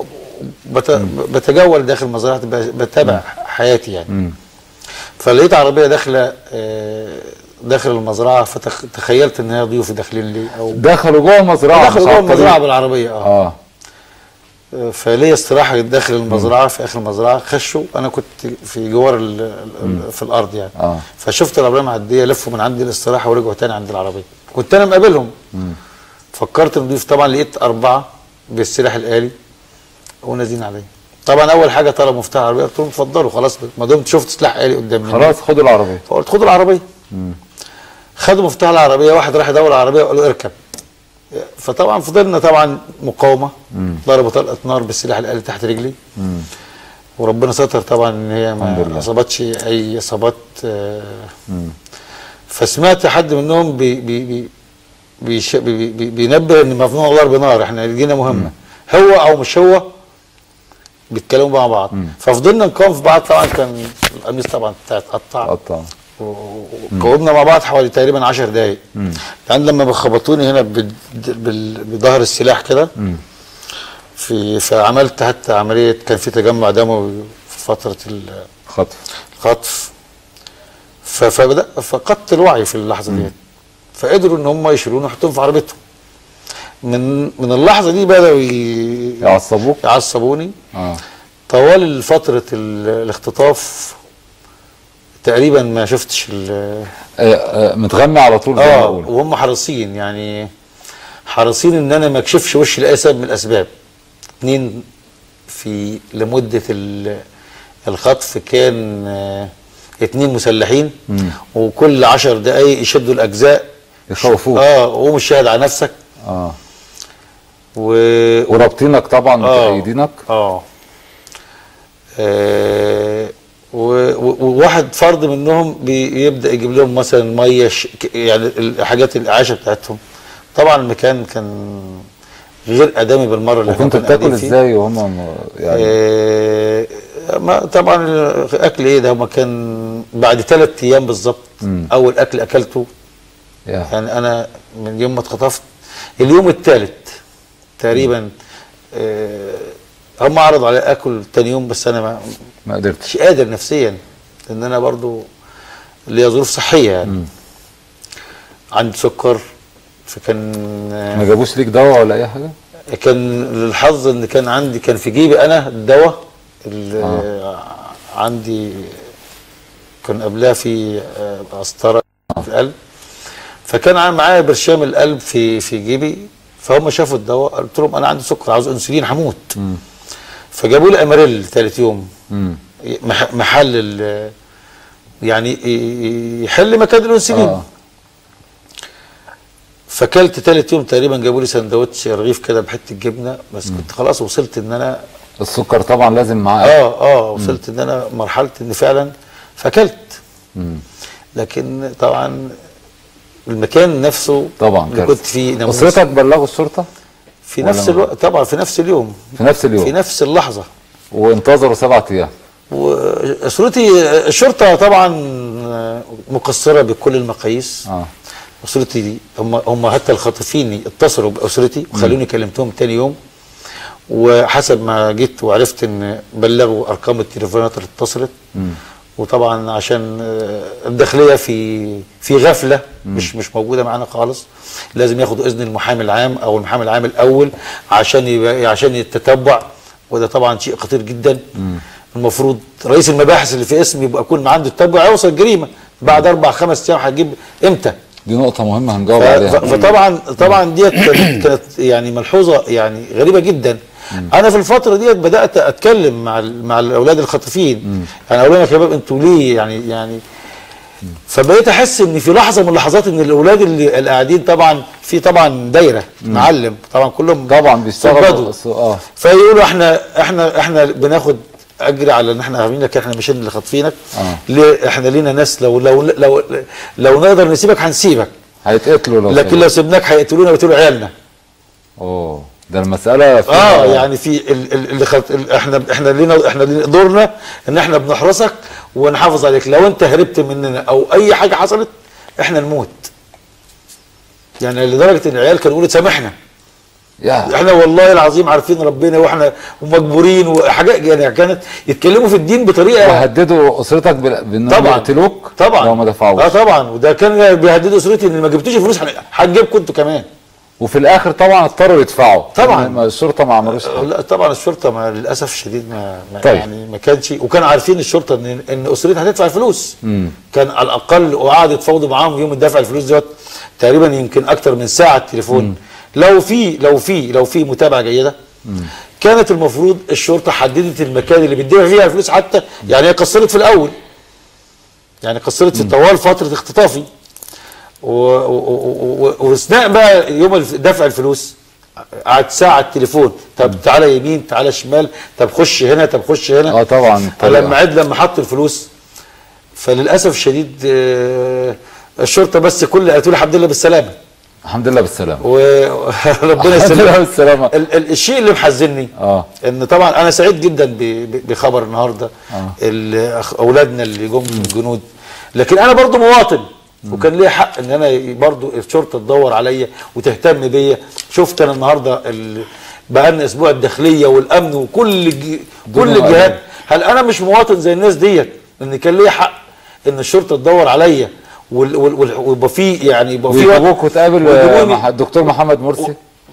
وبتجول داخل مزرعتي، بتابع م. حياتي يعني. م. فلقيت عربيه داخله داخل المزرعه، فتخيلت ان هي ضيوف داخلين لي او دخلوا جوه المزرعه. دخلوا جوه المزرعه بالعربيه اه, آه. فليا استراحه داخل المزرعه م. في اخر المزرعه، خشوا انا كنت في جوار في الارض يعني. آه. فشفت العربيه معديه، لفوا من عندي الاستراحه ورجعوا تاني عند العربيه، كنت انا مقابلهم. م. فكرت ان ضيوف، طبعا لقيت اربعه بالسلاح الالي ونازلين عليا. طبعا اول حاجه طلب مفتاح العربيه، قلت لهم اتفضلوا خلاص ما دمت شفت سلاح آلي قدامي خلاص خدوا العربيه. فقلت خدوا العربيه. مم. خدوا مفتاح العربيه، واحد راح يدور العربيه وقال له اركب. فطبعا فضلنا طبعا مقاومه، ضربوا طلقه نار بالسلاح الآلي تحت رجلي. مم. وربنا ستر طبعا ان هي ما اصابتش اي اصابات. آه فسمعت حد منهم بي بي بي بيش بي بي بينبه ان ممنوع ضرب نار، احنا جينا مهمه. مم. هو او مش هو بيتكلموا مع بعض. مم. ففضلنا نقاوم في بعض، طبعا كان القميص طبعا اتقطع قطع وقاومنا مع بعض حوالي تقريبا عشر دقايق. يعني لما خبطوني هنا بظهر السلاح كده، في فعملت حتى عمليه، كان في تجمع دموي في فتره الخطف الخطف فبدا فقدت الوعي في اللحظه ديت، فقدروا ان هم يشيلوني ويحطوني في عربيتهم. من من اللحظه دي بداوا يعصبوك يعصبوني. اه طوال فتره الاختطاف تقريبا ما شفتش ال متغمي على طول زي ما بقول. اه وهم حريصين يعني حريصين ان انا ما اكشفش وشي لاي سبب من الاسباب. اتنين في لمده الخطف كان اتنين مسلحين. مم. وكل عشر دقايق يشدوا الاجزاء يخوفوك. اه قوم الشاهد على نفسك. اه و... ورابطينك طبعا متأيدينك. اه, آه. و... وواحد فرد منهم بيبدا يجيب لهم مثلا ميه ش... يعني الحاجات الاعاشه بتاعتهم. طبعا المكان كان غير ادمي بالمره. اللي وكنت بتاكل ازاي وهم يعني؟ آه ما طبعا اكل ايه ده، هم كان بعد ثلاث ايام بالظبط اول اكل اكلته. yeah. يعني انا من يوم ما اتخطفت اليوم الثالث تقريبا آه هم عرضوا علي اكل ثاني يوم، بس انا ما ما قدرتش، مش قادر نفسيا، لان انا برضو ليا ظروف صحيه يعني. م. عندي سكر، فكان ما جابوش ليك دواء ولا اي حاجه؟ كان للحظ ان كان عندي كان في جيبي انا الدواء اللي آه. عندي كان قبلها في قسطره في القلب، فكان معايا برشام القلب في في جيبي. فهم شافوا الدواء، قلت لهم انا عندي سكر عاوز انسولين هموت. فجابوا لي اماريل ثالث يوم. مم. محل يعني يحل مكان الانسولين. آه. فكلت ثالث يوم تقريبا، جابوا لي سندوتش رغيف كده بحته جبنه، بس مم. كنت خلاص وصلت ان انا السكر طبعا لازم معاه. اه اه وصلت ان انا مرحله ان فعلا فاكلت. مم. لكن طبعا المكان نفسه طبعا اللي كنت فيه ناموس. اسرتك بلغوا الشرطه؟ في نفس الوقت طبعا، في نفس اليوم في نفس اليوم في نفس اللحظه، وانتظروا سبعة ايام. واسرتي الشرطه طبعا مقصره بكل المقاييس. اه اسرتي دي هم هم حتى الخاطفين اتصلوا باسرتي وخلوني كلمتهم تاني يوم، وحسب ما جيت وعرفت ان بلغوا ارقام التليفونات اللي اتصلت. مم. وطبعا عشان الداخليه في في غفله مش مش موجوده معانا خالص، لازم ياخدوا اذن المحامي العام او المحامي العام الاول عشان يبقى عشان يتتبع، وده طبعا شيء خطير جدا. مم. المفروض رئيس المباحث اللي في اسمي يبقى يكون عنده التتبع يوصل الجريمه بعد اربع خمس ايام، هتجيب امتى؟ دي نقطه مهمه هنجاوب عليها. فطبعا طبعا ديت كانت كانت يعني ملحوظه يعني غريبه جدا. مم. انا في الفتره ديت بدات اتكلم مع مع الاولاد الخاطفين، يعني اقول لهم يا شباب انتوا ليه يعني يعني مم. فبقيت احس ان في لحظه من اللحظات ان الاولاد اللي قاعدين طبعا في طبعا دايره مم. معلم طبعا كلهم طبعا بيشتغلوا اه فيقولوا احنا احنا احنا بناخد اجري على ان احنا عاملين لك احنا مش اللي خاطفينك. آه. ليه احنا لينا ناس لو لو لو لو نقدر نسيبك هنسيبك، هيتقتلوا لو لكن لو سيبناك هيقتلونا ويقتلوا عيالنا. اوه ده المساله اه يعني في اللي خط... احنا احنا لينا احنا لينا دورنا ان احنا بنحرسك ونحافظ عليك، لو انت هربت مننا او اي حاجه حصلت احنا نموت. يعني لدرجه ان العيال كانوا يقولوا سامحنا. يا احنا والله العظيم عارفين ربنا واحنا ومجبورين وحاجات، يعني كانت يتكلموا في الدين بطريقه. وهددوا اسرتك بانهم طبعا يقتلوك طبعا لو ما دفعوش. اه طبعا، وده كان بيهددوا اسرتي ان ما جبتوش الفلوس هنجيبكم انتوا كمان. وفي الاخر طبعا اضطروا يدفعوا طبعا. الشرطه ما عملوش حاجه. لا طبعا الشرطه ما للاسف الشديد ما, ما طيب. يعني ما كانش، وكان عارفين الشرطه ان ان اسرتي هتدفع الفلوس. مم. كان على الاقل وقعدوا يتفاوضوا معاهم يوم الدفع الفلوس دوت تقريبا يمكن اكتر من ساعه التليفون. مم. لو في لو في لو في متابعه جيده مم. كانت المفروض الشرطه حددت المكان اللي بيدفع فيها الفلوس حتى، يعني هي قصرت في الاول، يعني قصرت في طوال فتره اختطافي، واثناء بقى يوم دفع الفلوس قعد ساعه على التليفون، طب تعالى يمين تعالى شمال، طب خش هنا طب خش هنا. اه طبعا. لما عد لما حط الفلوس فللاسف الشديد الشرطه بس كل اللي قالوا الحمد لله بالسلامه. الحمد لله بالسلامه. وربنا يسلمك. الحمد لله بالسلامه. ال ال الشيء اللي محزنني اه ان طبعا انا سعيد جدا بخبر النهارده اه اولادنا اللي جم من الجنود، لكن انا برضو مواطن وكان ليا حق ان انا برضو الشرطه تدور عليا وتهتم بيا. شفت انا النهارده بقى لنا اسبوع الداخليه والامن وكل كل الجهات، هل انا مش مواطن زي الناس ديت ان كان ليا حق ان الشرطه تدور عليا ويبقى في يعني يبقى في ويجيبوك وتقابل الدكتور محمد مرسي؟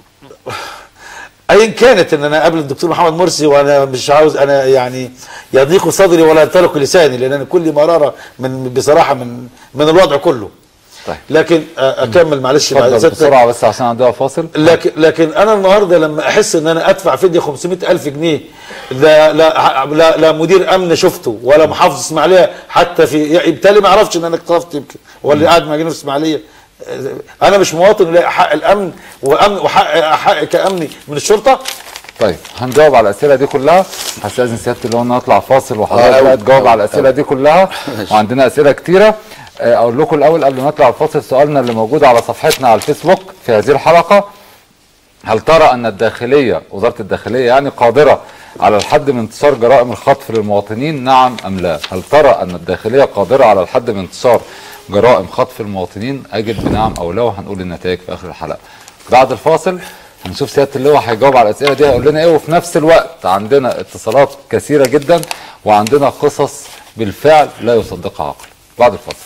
ايا كانت ان انا اقابل الدكتور محمد مرسي، وانا مش عاوز انا يعني يضيق صدري ولا ينطلق لساني، لان انا كل مراره من بصراحه من من الوضع كله. طيب. لكن اكمل معلش بسرعه بس عشان عندنا فاصل. لكن لكن انا النهارده لما احس ان انا ادفع فديه خمسمائة ألف جنيه لا لا لا, لا مدير امن شفته ولا محافظ اسماعيليه حتى في يعني بالتالي ما عرفش ان انا اقترفت يمكن هو اللي قاعد مع جنوب اسماعيليه. انا مش مواطن لا حق الامن وامن وحق حق كامني من الشرطه. طيب هنجاوب على الاسئله دي كلها. هستاذن سياده اللي هو نطلع فاصل وحضرتك بقى تجاوب على الاسئله دي كلها، وعندنا اسئله كتيره. اقول لكم الاول قبل ما نطلع الفاصل سؤالنا اللي موجود على صفحتنا على الفيسبوك في هذه الحلقه: هل ترى ان الداخليه وزاره الداخليه يعني قادره على الحد من انتشار جرائم الخطف للمواطنين، نعم ام لا؟ هل ترى ان الداخليه قادره على الحد من انتشار جرائم خطف المواطنين؟ اجب بنعم او لا، وهنقول النتائج في اخر الحلقه. بعد الفاصل هنشوف سياده اللواء هيجاوب على الاسئله دي هيقول لنا ايه، وفي نفس الوقت عندنا اتصالات كثيره جدا وعندنا قصص بالفعل لا يصدقها عقل. بعد الفاصل.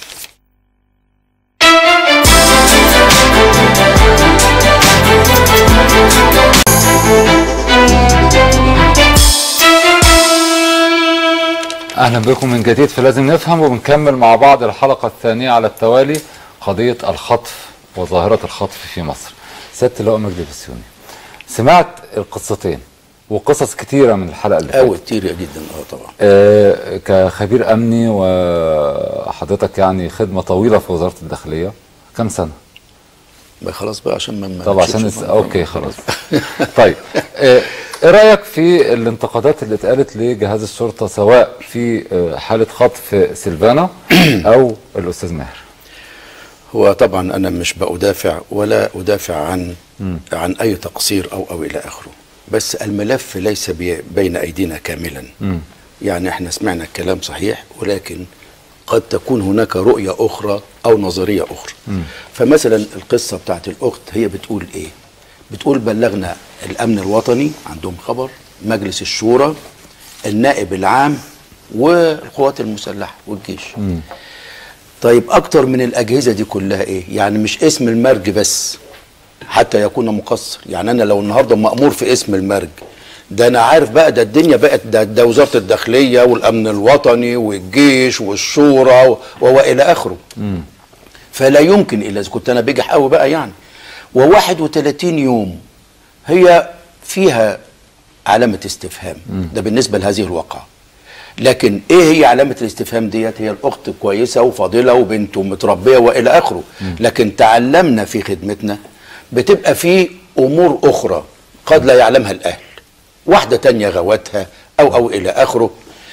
اهلا بكم من جديد في لازم نفهم، وبنكمل مع بعض الحلقه الثانيه على التوالي قضيه الخطف وظاهره الخطف في مصر. سياده اللواء مجدي البسيوني، سمعت القصتين وقصص كتيره من الحلقه اللي فاتت. قوي كتير جدا. اه طبعا. آه كخبير امني وحضرتك يعني خدمه طويله في وزاره الداخليه، كم سنه؟ خلاص بقى عشان ما طب عشان اس... اوكي خلاص. طيب آه ايه رايك في الانتقادات اللي اتقالت لجهاز الشرطه سواء في حاله خطف سيلفانا او الاستاذ ماهر؟ هو طبعا انا مش بأدافع ولا ادافع عن م. عن اي تقصير او او الى اخره، بس الملف ليس بين ايدينا كاملا. م. يعني احنا سمعنا الكلام صحيح، ولكن قد تكون هناك رؤية اخرى او نظرية اخرى. م. فمثلا القصة بتاعت الاخت هي بتقول ايه؟ بتقول بلغنا الامن الوطني، عندهم خبر، مجلس الشورى، النائب العام، والقوات المسلحة والجيش. م. طيب اكتر من الاجهزه دي كلها ايه؟ يعني مش اسم المرج بس حتى يكون مقصر. يعني انا لو النهارده مامور في اسم المرج ده، انا عارف بقى ده الدنيا بقت ده, ده وزاره الداخليه والامن الوطني والجيش والشورى والى اخره. م. فلا يمكن الا اذا كنت انا بجح قوي بقى يعني. وواحد وثلاثين يوم هي فيها علامه استفهام. م. ده بالنسبه لهذه الواقعه. لكن ايه هي علامه الاستفهام ديت؟ هي الاخت كويسه وفاضله وبنت ومتربيه والى اخره، لكن تعلمنا في خدمتنا بتبقى في امور اخرى قد لا يعلمها الاهل، واحده تانية غواتها او او الى اخره.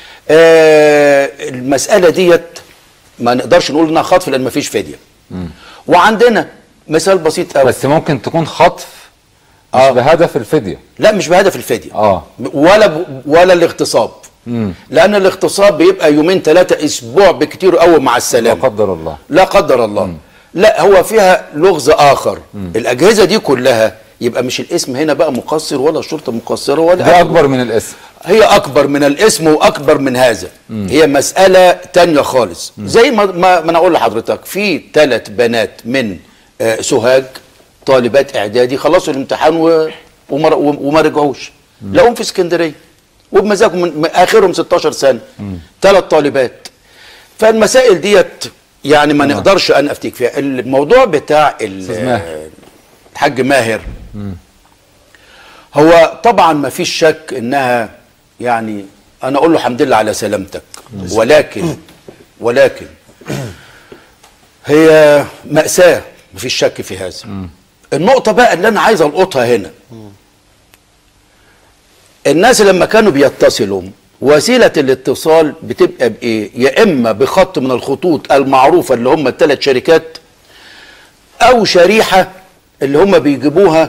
آه المساله ديت ما نقدرش نقول انها خطف لان ما فيش فديه. وعندنا مثال بسيط قوي، بس ممكن تكون خطف مش آه. بهدف الفديه. لا مش بهدف الفديه اه ولا ب... ولا الاغتصاب. مم. لان الاغتصاب بيبقى يومين ثلاثه اسبوع بكتير قوي مع السلامه. لا قدر الله. لا قدر الله. مم. لا هو فيها لغز اخر. مم. الاجهزه دي كلها يبقى مش الاسم هنا بقى مقصر ولا الشرطه مقصره ولا ده اكبر من الاسم. هي اكبر من الاسم واكبر من هذا. مم. هي مساله تانية خالص. مم. زي ما ما, ما انا اقول لحضرتك في ثلاث بنات من آه سوهاج طالبات اعدادي خلصوا الامتحان و... وما, وما رجعوش. لقوهم في اسكندريه وبمزاجهم من اخرهم ستاشر سنه. ثلاث طالبات. فالمسائل ديت يعني ما نقدرش ان افتيك فيها. الموضوع بتاع الحاج ماهر مم. هو طبعا ما فيش شك انها يعني انا اقول له الحمد لله على سلامتك، ولكن ولكن هي مأساة ما فيش شك في هذا. مم. النقطة بقى اللي انا عايز القطها هنا، الناس لما كانوا بيتصلوا وسيلة الاتصال بتبقى بإيه؟ يا إما بخط من الخطوط المعروفة اللي هم الثلاث شركات، أو شريحة اللي هم بيجيبوها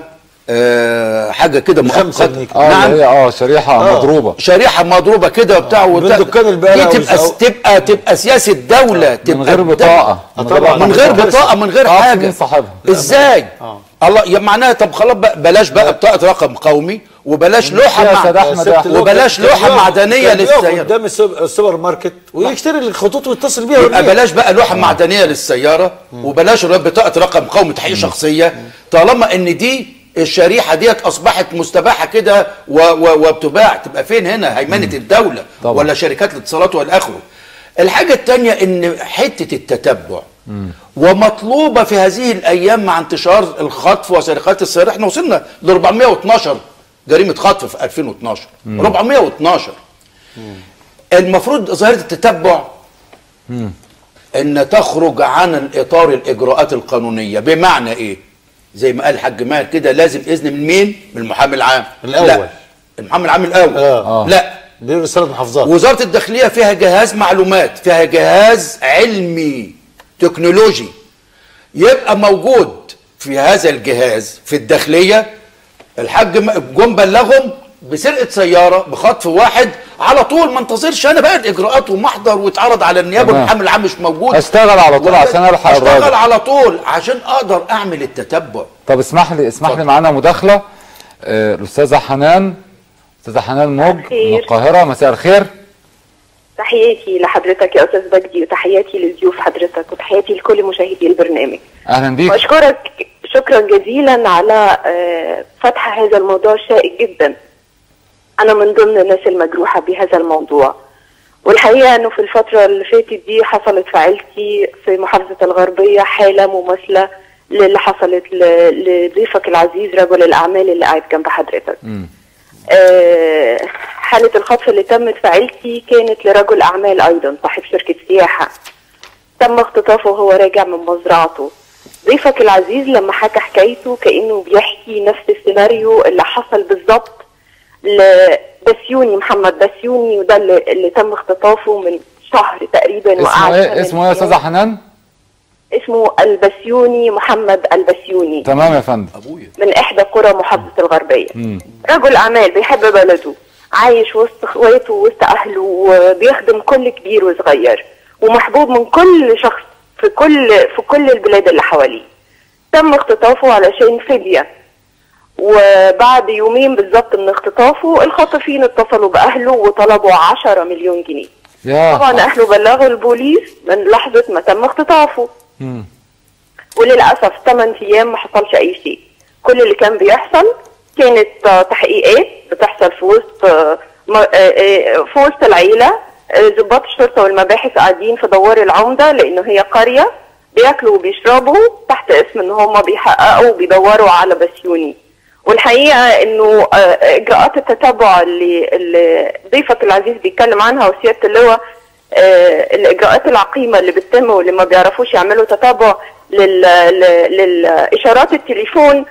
آه حاجة كده مؤقتة. اه نعم. هي اه شريحة آه. مضروبة شريحة مضروبة كده وبتاع من دكان البقالة دي تبقى تبقى تبقى سياسة دولة. من غير بطاقة. من غير بطاقة من غير حاجة. صاحبها ازاي؟ آه. الله معناها طب خلاص بلاش بقى بطاقة رقم قومي، وبلاش لوحه مع وبلاش لوحه معدنيه للسياره قدام السوبر ماركت ويشتري الخطوط ويتصل بيها. يبقى بلاش بقى لوحه معدنيه للسياره، وبلاش بطاقه رقم قومي تحقيق شخصيه، طالما ان دي الشريحه ديت اصبحت مستباحه كده وبتباع. تبقى فين هنا هيمنه الدوله طبعا. ولا شركات الاتصالات والاخره. الحاجه الثانيه ان حته التتبع مم. ومطلوبه في هذه الايام مع انتشار الخطف وسرقات السيارات. احنا وصلنا ل أربعمائة واثناشر جريمه خطف في ألفين واثناشر. مم. أربعمائة واثناشر. مم. المفروض ظاهره التتبع مم. ان تخرج عن الاطار الاجراءات القانونيه. بمعنى ايه؟ زي ما قال الحاج ماهر كده، لازم اذن من مين؟ من المحامي العام الاول. لا. المحامي العام الاول. آه. لا دي رساله محافظات. وزاره الداخليه فيها جهاز معلومات، فيها جهاز علمي تكنولوجي، يبقى موجود في هذا الجهاز في الداخليه. الحاج جم بلغهم بسرقه سياره بخطف واحد، على طول ما انتظرش انا بقى الاجراءات ومحضر ويتعرض على النيابه والمحامي العام مش موجود. اشتغل على طول عشان الحق الراجل. اشتغل على طول عشان اقدر اعمل التتبع. طب اسمح لي اسمح لي معانا مداخله. آه الاستاذه حنان، استاذه حنان موج من القاهره. مساء الخير. تحياتي لحضرتك يا استاذ بجدي، وتحياتي لضيوف حضرتك، وتحياتي لكل مشاهدي البرنامج. اهلا بيك. واشكرك شكرا جزيلا على فتح هذا الموضوع الشائك جدا. انا من ضمن الناس المجروحه بهذا الموضوع، والحقيقه انه في الفتره اللي فاتت دي حصلت في عيلتي في محافظه الغربيه حاله مماثله للي حصلت لضيفك العزيز رجل الاعمال اللي قاعد جنب حضرتك. م. أه حالة الخطف اللي تمت في عيلتي كانت لرجل أعمال أيضا صاحب شركة سياحة، تم اختطافه وهو راجع من مزرعته. ضيفك العزيز لما حكى حكايته كأنه بيحكي نفس السيناريو اللي حصل بالظبط لبسيوني، محمد بسيوني، وده اللي, اللي تم اختطافه من شهر تقريبا. اسمه ايه اسمه ايه يا استاذه حنان؟ اسمه البسيوني، محمد البسيوني. تمام يا فندم. من احدى قرى محافظه الغربيه. مم. رجل اعمال بيحب بلده، عايش وسط اخواته ووسط اهله، وبيخدم كل كبير وصغير، ومحبوب من كل شخص في كل في كل البلاد اللي حواليه. تم اختطافه علشان فديه، وبعد يومين بالظبط من اختطافه الخاطفين اتصلوا باهله وطلبوا عشرة مليون جنيه. يا طبعا اهله بلغوا البوليس من لحظه ما تم اختطافه. مم. وللاسف ثمان ايام ما حصلش اي شيء. كل اللي كان بيحصل كانت تحقيقات بتحصل في وسط في وسط العيله. ضباط الشرطه والمباحث قاعدين في دوار العمده، لانه هي قريه بياكلوا وبيشربوا تحت اسم ان هم بيحققوا وبيدوروا على بسيوني. والحقيقه انه اجراءات التتبع اللي, اللي ضيفك العزيز بيتكلم عنها وسياده اللواء، الاجراءات العقيمه اللي بتتم واللي ما بيعرفوش يعملوا تتبع للاشارات التليفون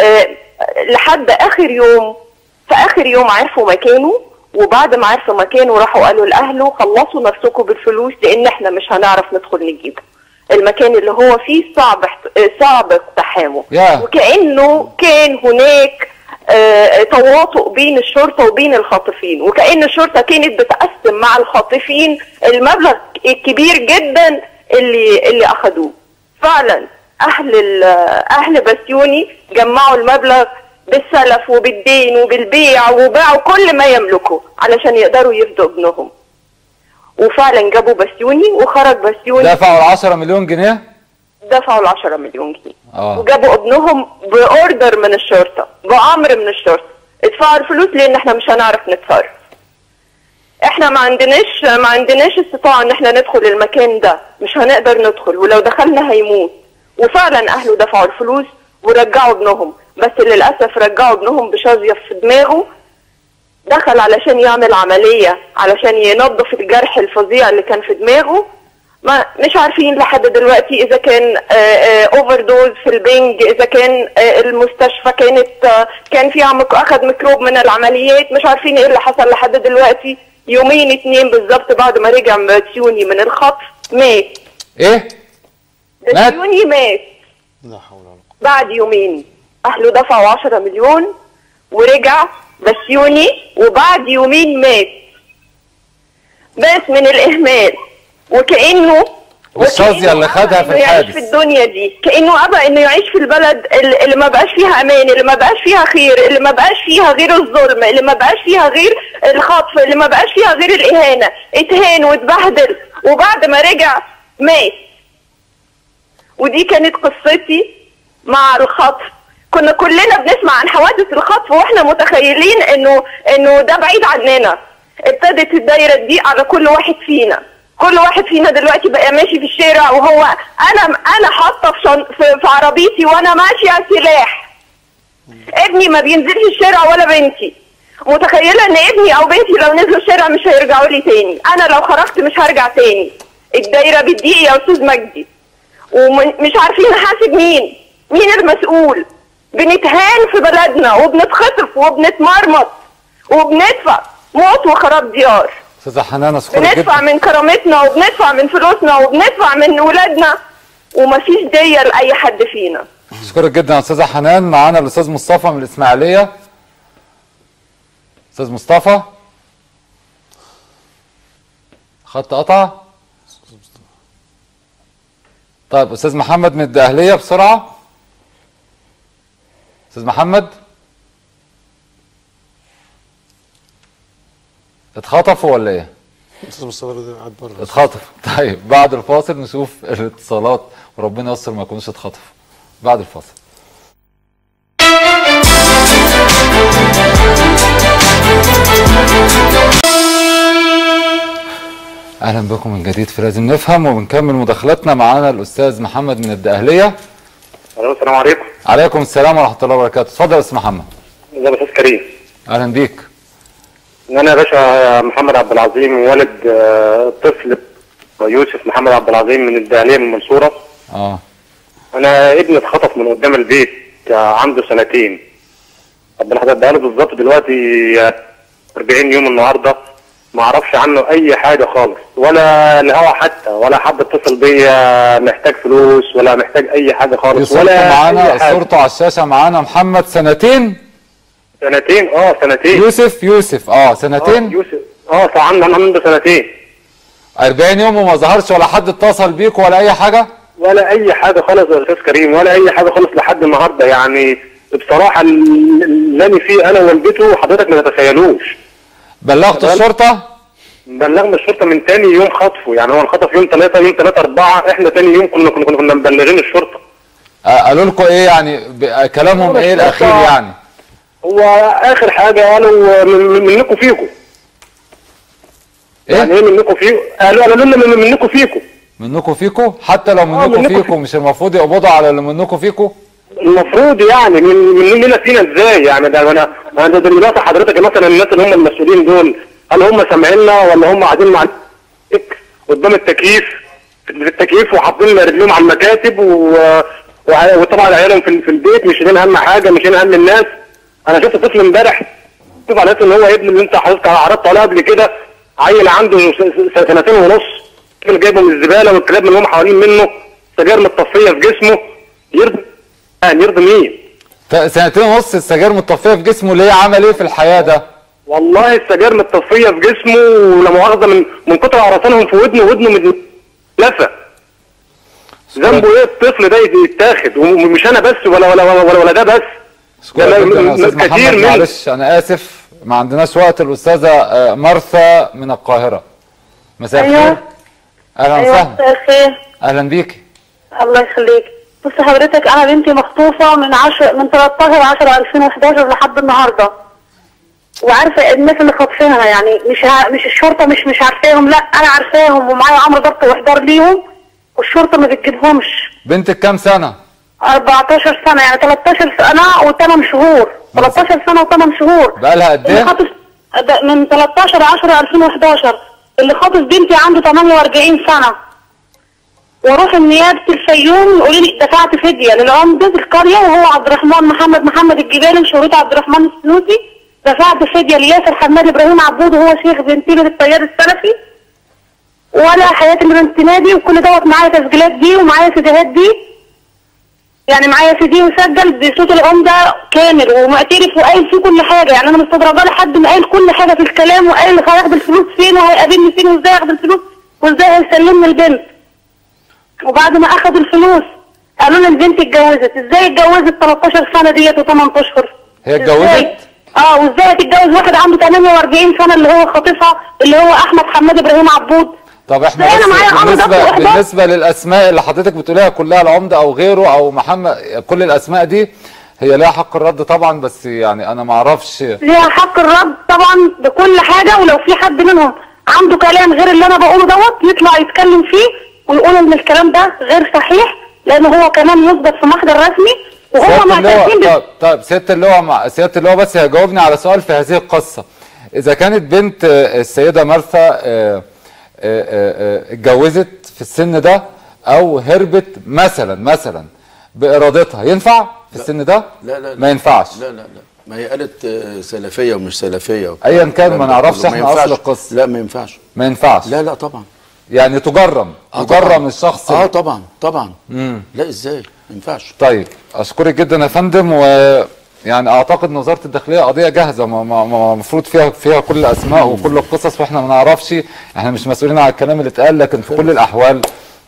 لحد اخر يوم. في اخر يوم عرفوا مكانه، وبعد ما عرفوا مكانه راحوا قالوا لاهله خلصوا نفسكم بالفلوس لان احنا مش هنعرف ندخل نجيبه. المكان اللي هو فيه صعب صعب اقتحامه. yeah. وكانه كان هناك آه تواطؤ بين الشرطه وبين الخاطفين، وكأن الشرطه كانت بتقسم مع الخاطفين المبلغ الكبير جدا اللي اللي اخذوه. فعلا اهل اهل بسيوني جمعوا المبلغ بالسلف وبالدين وبالبيع، وباعوا كل ما يملكوا علشان يقدروا يفدوا ابنهم. وفعلا جابوا بسيوني وخرج بسيوني. دفعوا ال عشرة مليون جنيه؟ دفعوا ال عشرة مليون جنيه. اه وجابوا ابنهم باوردر من الشرطه، بامر من الشرطه، ادفعوا الفلوس لان احنا مش هنعرف نتصرف. احنا ما عندناش ما عندناش استطاعه ان احنا ندخل المكان ده، مش هنقدر ندخل، ولو دخلنا هيموت. وفعلا اهله دفعوا الفلوس ورجعوا ابنهم، بس للاسف رجعوا ابنهم بشظيه في دماغه. دخل علشان يعمل عمليه علشان ينظف الجرح الفظيع اللي كان في دماغه. ما مش عارفين لحد دلوقتي اذا كان اوفر دوز في البنج، اذا كان المستشفى كانت كان فيها اخذ ميكروب من العمليات. مش عارفين ايه اللي حصل لحد دلوقتي. يومين اتنين بالظبط بعد ما رجع بسيوني من الخطف مات. ايه؟ بسيوني مات. لا حول ولا قوة. بعد يومين اهله دفعوا عشرة مليون ورجع بسيوني، وبعد يومين مات. بس من الاهمال، وكانه والشظيه اللي خدها في الحادث يعيش في الدنيا دي، كانه ابى انه يعيش في البلد اللي ما بقاش فيها امان، اللي ما بقاش فيها خير، اللي ما بقاش فيها غير الظلم، اللي ما بقاش فيها غير الخطف، اللي ما بقاش فيها غير الاهانه. اتهان واتبهدل، وبعد ما رجع مات. ودي كانت قصتي مع الخطف. كنا كلنا بنسمع عن حوادث الخطف واحنا متخيلين انه انه ده بعيد عننا. ابتدت الدايره دي على كل واحد فينا. كل واحد فينا دلوقتي بقى ماشي في الشارع وهو انا انا حاطه في, شن... في في عربيتي وانا ماشيه سلاح. ابني ما بينزلش الشارع ولا بنتي. متخيله ان ابني او بنتي لو نزلوا الشارع مش هيرجعوا لي تاني. انا لو خرجت مش هرجع تاني. الدايره بتضيق يا استاذ مجدي، ومش عارفين نحاسب مين مين المسؤول. بنتهان في بلدنا وبنتخطف وبنتمرمط وبندفع موت وخراب ديار. استاذه حنان اشكرك جدا. بندفع من كرامتنا وبندفع من فلوسنا وبندفع من ولادنا، ومفيش ديه لاي حد فينا. اشكرك جدا يا استاذه حنان. معانا الاستاذ مصطفى من الاسماعيليه. استاذ مصطفى، خط قطع. طيب استاذ محمد من الدقهليه بسرعه. استاذ محمد، اتخطفوا ولا ايه؟ استاذ مصطفى قاعد بره. اتخطف. طيب بعد الفاصل نشوف الاتصالات، وربنا يستر ما يكونوش اتخطفوا. بعد الفاصل. اهلا بكم من جديد في لازم نفهم، وبنكمل مداخلتنا. معانا الاستاذ محمد من الدقهليه. السلام عليكم. عليكم السلام ورحمه الله وبركاته. اتفضل يا استاذ محمد. ازيك يا استاذ كريم؟ اهلا بيك. انا يا باشا محمد عبد العظيم، والد طفل يوسف محمد عبد العظيم من الدقهليه من المنصوره. اه انا ابني اتخطف من قدام البيت عنده سنتين. ربنا حضرتك بقاله بالظبط دلوقتي أربعين يوم النهارده، ما اعرفش عنه اي حاجه خالص، ولا الهوا حتى، ولا حد اتصل بيا محتاج فلوس ولا محتاج اي حاجه خالص ولا معانا أي حاجة. صورته على الشاشه معانا محمد سنتين سنتين اه سنتين يوسف يوسف اه سنتين اه يوسف اه فعندنا عنده سنتين أربعين يوم وما ظهرش ولا حد اتصل بيك ولا اي حاجه؟ ولا اي حاجه خالص يا استاذ كريم، ولا اي حاجه خالص لحد النهارده. يعني بصراحه اللي انا فيه انا ووالدته حضرتك ما تتخيلوش. بلغت الشرطه؟ بلغنا الشرطه من تاني يوم خطفه، يعني هو انخطف يوم ثلاثة، يوم ثلاثة أربعة احنا تاني يوم كنا كنا كنا مبلغين الشرطه. آه قالوا لكم ايه يعني كلامهم ايه الاخير يعني؟ هو اخر حاجه قالوا من- منكم فيكم. إيه؟ يعني ايه منكم فيكم؟ قالوا قالوا لنا من- منكم فيكم. منكم فيكم؟ حتى لو منكم منكم فيكم مش المفروض يقبضوا على اللي منكم فيكم؟ المفروض يعني من مننا فينا ازاي يعني؟ ده انا انا دلوقتي حضرتك مثلا الناس اللي هم المسؤولين دول هل هم سامعيننا ولا هم قاعدين مع قدام التكييف في التكييف وحاطين رجليهم على المكاتب و... وع- وطبعا عيالهم في, في البيت مش شايلين هم حاجه، مش شايلين هم الناس. انا شفت طفل امبارح شوف على اساس ان هو ابن اللي انت حضرتك عرضت عليه قبل كده، عيل عنده س- س- سنتين ونص كان جايبه من الزباله والكلاب اللي هم حوالين منه، سجاير متطفيه في جسمه، يرضي يعني يرضي مين؟ ت- سنتين ونص السجاير متطفيه في جسمه، ليه عمل ايه في الحياه ده؟ والله السجاير متطفيه في جسمه ولا مؤاخذه من من كتر عرسانهم في ودنه، ودنه متلفه. ذنبه ايه الطفل ده يتاخد؟ ومش انا بس ولا ولا ولا, ولا ده بس. شكرا ده جدا يا م- استاذ كتير محمد، من معلش انا اسف ما عندناش وقت. الاستاذه آه، مرثا من القاهره. مساء الخير. ايوه اهلا ايوه وسهلا. مساء الخير. اهلا بيكي. الله يخليك. بص حضرتك انا بنتي مخطوفه من عشرة من تلتاشر عشرة ألفين وحداشر لحد النهارده، وعارفه الناس اللي خاطفينها يعني مش ها مش الشرطه مش مش عارفاهم، لا انا عارفاهم ومعايا امر ضبط واحضار ليهم والشرطه ما بتجيبهمش. بنتك كام سنه؟ أربعتاشر سنه يعني تلتاشر سنه وثمان شهور. تلتاشر سنه وثمان شهور. بقالها قد اللي ايه؟ خاطف ده من تلتاشر عشرة ألفين وحداشر. اللي خاطف بنتي عنده ثمانية وأربعين سنه. واروح النيابه الفيوم يقولوا لي دفعت فديه للعمده القريه وهو عبد الرحمن محمد محمد الجبالي شهرته عبد الرحمن السنوسي، دفعت فديه لياسر حماد ابراهيم عبود وهو شيخ بنتي للتيار السلفي، ولا حياه بنت نادي، وكل دوت معايا تسجيلات دي ومعايا سيديهات دي، يعني معايا سيدي مسجل بصوت العمده كامل ومعترف وقايل فيه كل حاجه. يعني انا مستغربه لحد ما قايل كل حاجه في الكلام، وقايل هياخد الفلوس فين وهيقابلني فين وازاي هياخد الفلوس وازاي هيسلمني البنت. وبعد ما اخدوا الفلوس قالوا لي البنت اتجوزت. ازاي اتجوزت تلتاشر سنه ديت وثمانية اشهر؟ هي اتجوزت؟ اه وازاي هتتجوز واحد عنده ثمانية وأربعين سنه اللي هو خاطفها اللي هو احمد حماد ابراهيم عبود؟ طب احنا ازاي بس انا معايا امر ضبط بالنسبه واحضار؟ بالنسبه للاسماء اللي حضرتك بتقوليها كلها العمده او غيره او محمد، كل الاسماء دي هي لها حق الرد طبعا، بس يعني انا ما اعرفش. ليها حق الرد طبعا بكل حاجه، ولو في حد منهم عنده كلام غير اللي انا بقوله دوت يطلع يتكلم فيه ويقول ان الكلام ده غير صحيح، لان هو كمان يثبت في محضر رسمي وهو سياده اللواء معترفين بال- طيب, طيب سياده اللواء مع سياده اللواء بس هيجاوبني على سؤال في هذه القصه. اذا كانت بنت آه، السيده مرثا آه، آه، آه، آه، اتجوزت في السن ده او هربت مثلا مثلا بارادتها، ينفع في السن ده؟ لا لا لا ما ينفعش. لا لا لا ما هي قالت آه، سلفيه ومش سلفيه وبتاع. ايا كان ما الكلام ده نعرفش كله. ما احنا ينفعش. اصل القصه. لا ما ينفعش. ما ينفعش. لا لا طبعا. يعني تجرم آه تجرم طبعاً. الشخص اه طبعا طبعا. امم لا ازاي ما ينفعش. طيب اشكرك جدا يا فندم، و يعني اعتقد ان وزاره الداخليه قضيه جاهزه المفروض فيها فيها كل الاسماء وكل القصص، واحنا ما نعرفش، احنا مش مسؤولين على الكلام اللي اتقال، لكن في كل الاحوال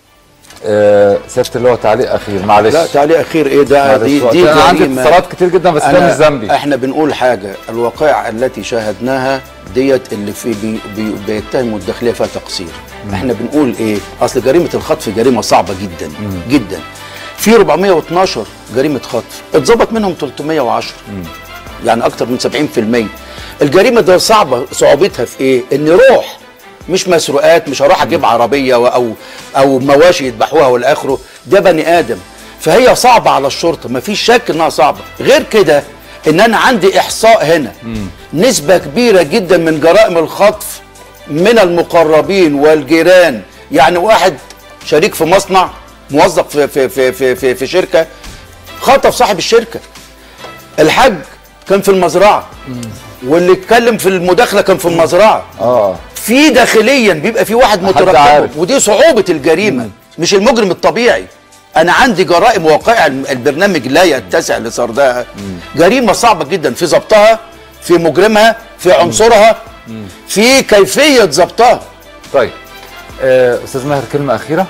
آه سياده اللواء تعليق اخير معلش. لا تعليق اخير ايه ده؟ معلش دي وقت. دي انا عندي جريمة. اتصالات كتير جدا بس ده أنا- مش ذنبي. احنا بنقول حاجه، الوقائع التي شاهدناها ديت اللي في بي بي بيتهموا الداخليه فيها تقصير. مم. احنا بنقول ايه؟ اصل جريمه الخطف جريمه صعبه جدا مم. جدا. في أربعمائة واثناشر جريمه خطف اتظبط منهم ثلاثمائة وعشرة مم. يعني اكتر من سبعين في المية. الجريمه دي صعبه، صعوبتها في ايه؟ ان روح مش مسروقات، مش هروح اجيب عربيه او او مواشي يذبحوها والى اخره، ده بني ادم. فهي صعبه على الشرطه، مفيش شك انها صعبه. غير كده ان انا عندي احصاء هنا مم. نسبه كبيره جدا من جرائم الخطف من المقربين والجيران. يعني واحد شريك في مصنع، موظف في في في في في, في شركه، خطف صاحب الشركه. الحاج كان في المزرعه، واللي اتكلم في المداخله كان في المزرعه. اه في داخليا بيبقى في واحد مترقب، ودي صعوبه الجريمه. مم. مش المجرم الطبيعي. انا عندي جرائم وقائع البرنامج لا يتسع لسردها. جريمه صعبه جدا في ضبطها، في مجرمها، في عنصرها، مم. في كيفيه ضبطها. طيب آه، استاذ ماهر كلمه اخيره.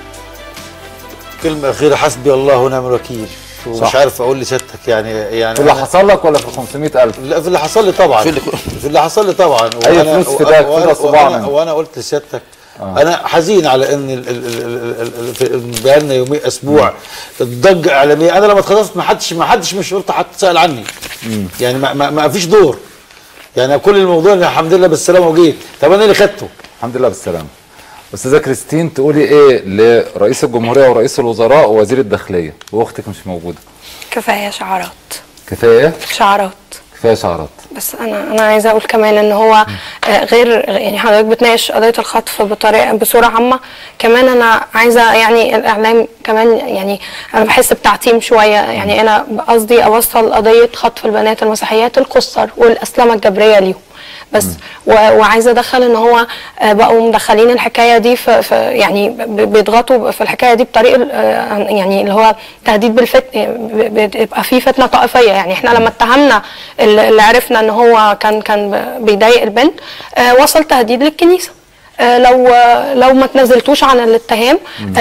كلمه اخيره، حسبي الله ونعم الوكيل. ومش عارف اقول لسيادتك يعني يعني في اللي حصل لك ولا في خمسمائة ألف؟ لا في اللي حصل لي طبعا. في اللي حصل لي طبعا. اي فلوس فداك فدا صباعنا. وانا قلت لسيادتك آه. انا حزين على ان ال ال ال بقى لنا يومين اسبوع الضجه اعلاميه. انا لما اتخطفت ما حدش ما حدش من الشرطه حتى سال عني. مم. يعني ما, ما, ما فيش دور. يعني كل الموضوع الحمد لله بالسلامه وجيت. طب انا اللي خدته. الحمد لله بالسلامه. استاذه كريستين تقولي ايه لرئيس الجمهوريه ورئيس الوزراء ووزير الداخليه واختك مش موجوده؟ كفايه شعارات. كفايه شعارات. كفايه شعارات. بس انا انا عايزه اقول كمان ان هو آه غير يعني حضرتك بتناقش قضيه الخطف بطريقه بصوره عامه، كمان انا عايزه يعني الاعلام كمان يعني انا بحس بتعتيم شويه. يعني انا قصدي اوصل قضيه خطف البنات المسيحيات القُصّر والاسلمه الجبريه ليهم بس. وعايزه ادخل ان هو بقوا مدخلين الحكايه دي في, في يعني بيضغطوا في الحكايه دي بطريقه يعني اللي هو تهديد بالفتن، بيبقى في فتنه طائفيه. يعني احنا لما اتهمنا اللي عرفنا ان هو كان كان بيضايق البنت وصل تهديد للكنيسه. لو لو ما تنزلتوش عن الاتهام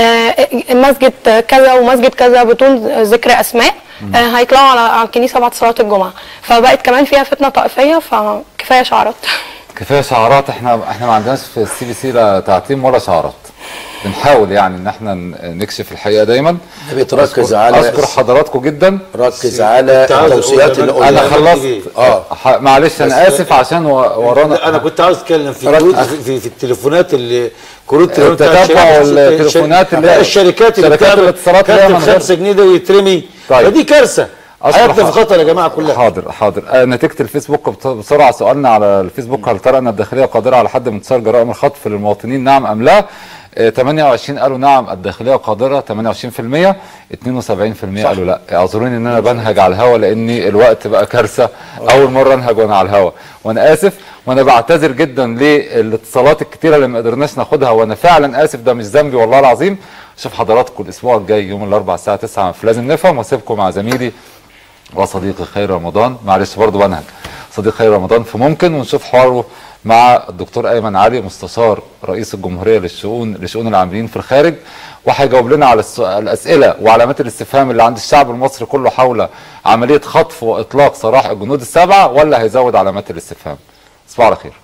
مسجد كذا ومسجد كذا بدون ذكر اسماء هيطلعوا على على الكنيسه بعد صلاه الجمعه. فبقت كمان فيها فتنه طائفيه، فكفايه شعارات. كفايه شعارات. احنا احنا ما عندناش في السي بي سي لا تعتيم ولا شعارات. بنحاول يعني ان احنا نكشف الحقيقه دايما. بتركز على اشكر حضراتكم جدا. ركز على التوصيات اللي قلنا. انا خلصت. اه معلش انا اسف عشان ورانا. انا كنت عاوز اتكلم في في, في التليفونات اللي كروت التتبع والتليفونات اللي الشركات اللي شركات الاتصالات اللي هي خمسة جنيه ده ويترمي. طيب فدي كارثه. حياتنا في خطر يا جماعه كلها. حاضر حاضر. آه نتيجه الفيسبوك بسرعه، سؤالنا على الفيسبوك: هل ترى ان الداخليه قادره على حد من انتشار جرائم الخطف للمواطنين، نعم ام لا؟ آه ثمانية وعشرين قالوا نعم الداخليه قادره ثمانية وعشرين بالمئة، اثنين وسبعين بالمئة قالوا لا. اعذروني ان انا بنهج على الهوا لان الوقت بقى كارثه. اول مره انهج وانا على الهوا وانا اسف، وانا بعتذر جدا للاتصالات الكتيره اللي ما قدرناش ناخدها، وانا فعلا اسف، ده مش ذنبي والله العظيم. اشوف حضراتكم الاسبوع الجاي يوم الاربعاء الساعه تسعة في لازم نفهم، واسيبكم مع زميلي وصديقي خير رمضان. معلش برضه بنهج، صديق خير رمضان في ممكن، ونشوف حواره مع الدكتور ايمن علي مستشار رئيس الجمهوريه للشؤون لشؤون العاملين في الخارج، وهيجاوب لنا على الاسئله وعلامات الاستفهام اللي عند الشعب المصري كله حول عمليه خطف واطلاق سراح الجنود السبعه، ولا هيزود علامات الاستفهام. تصبحوا على خير.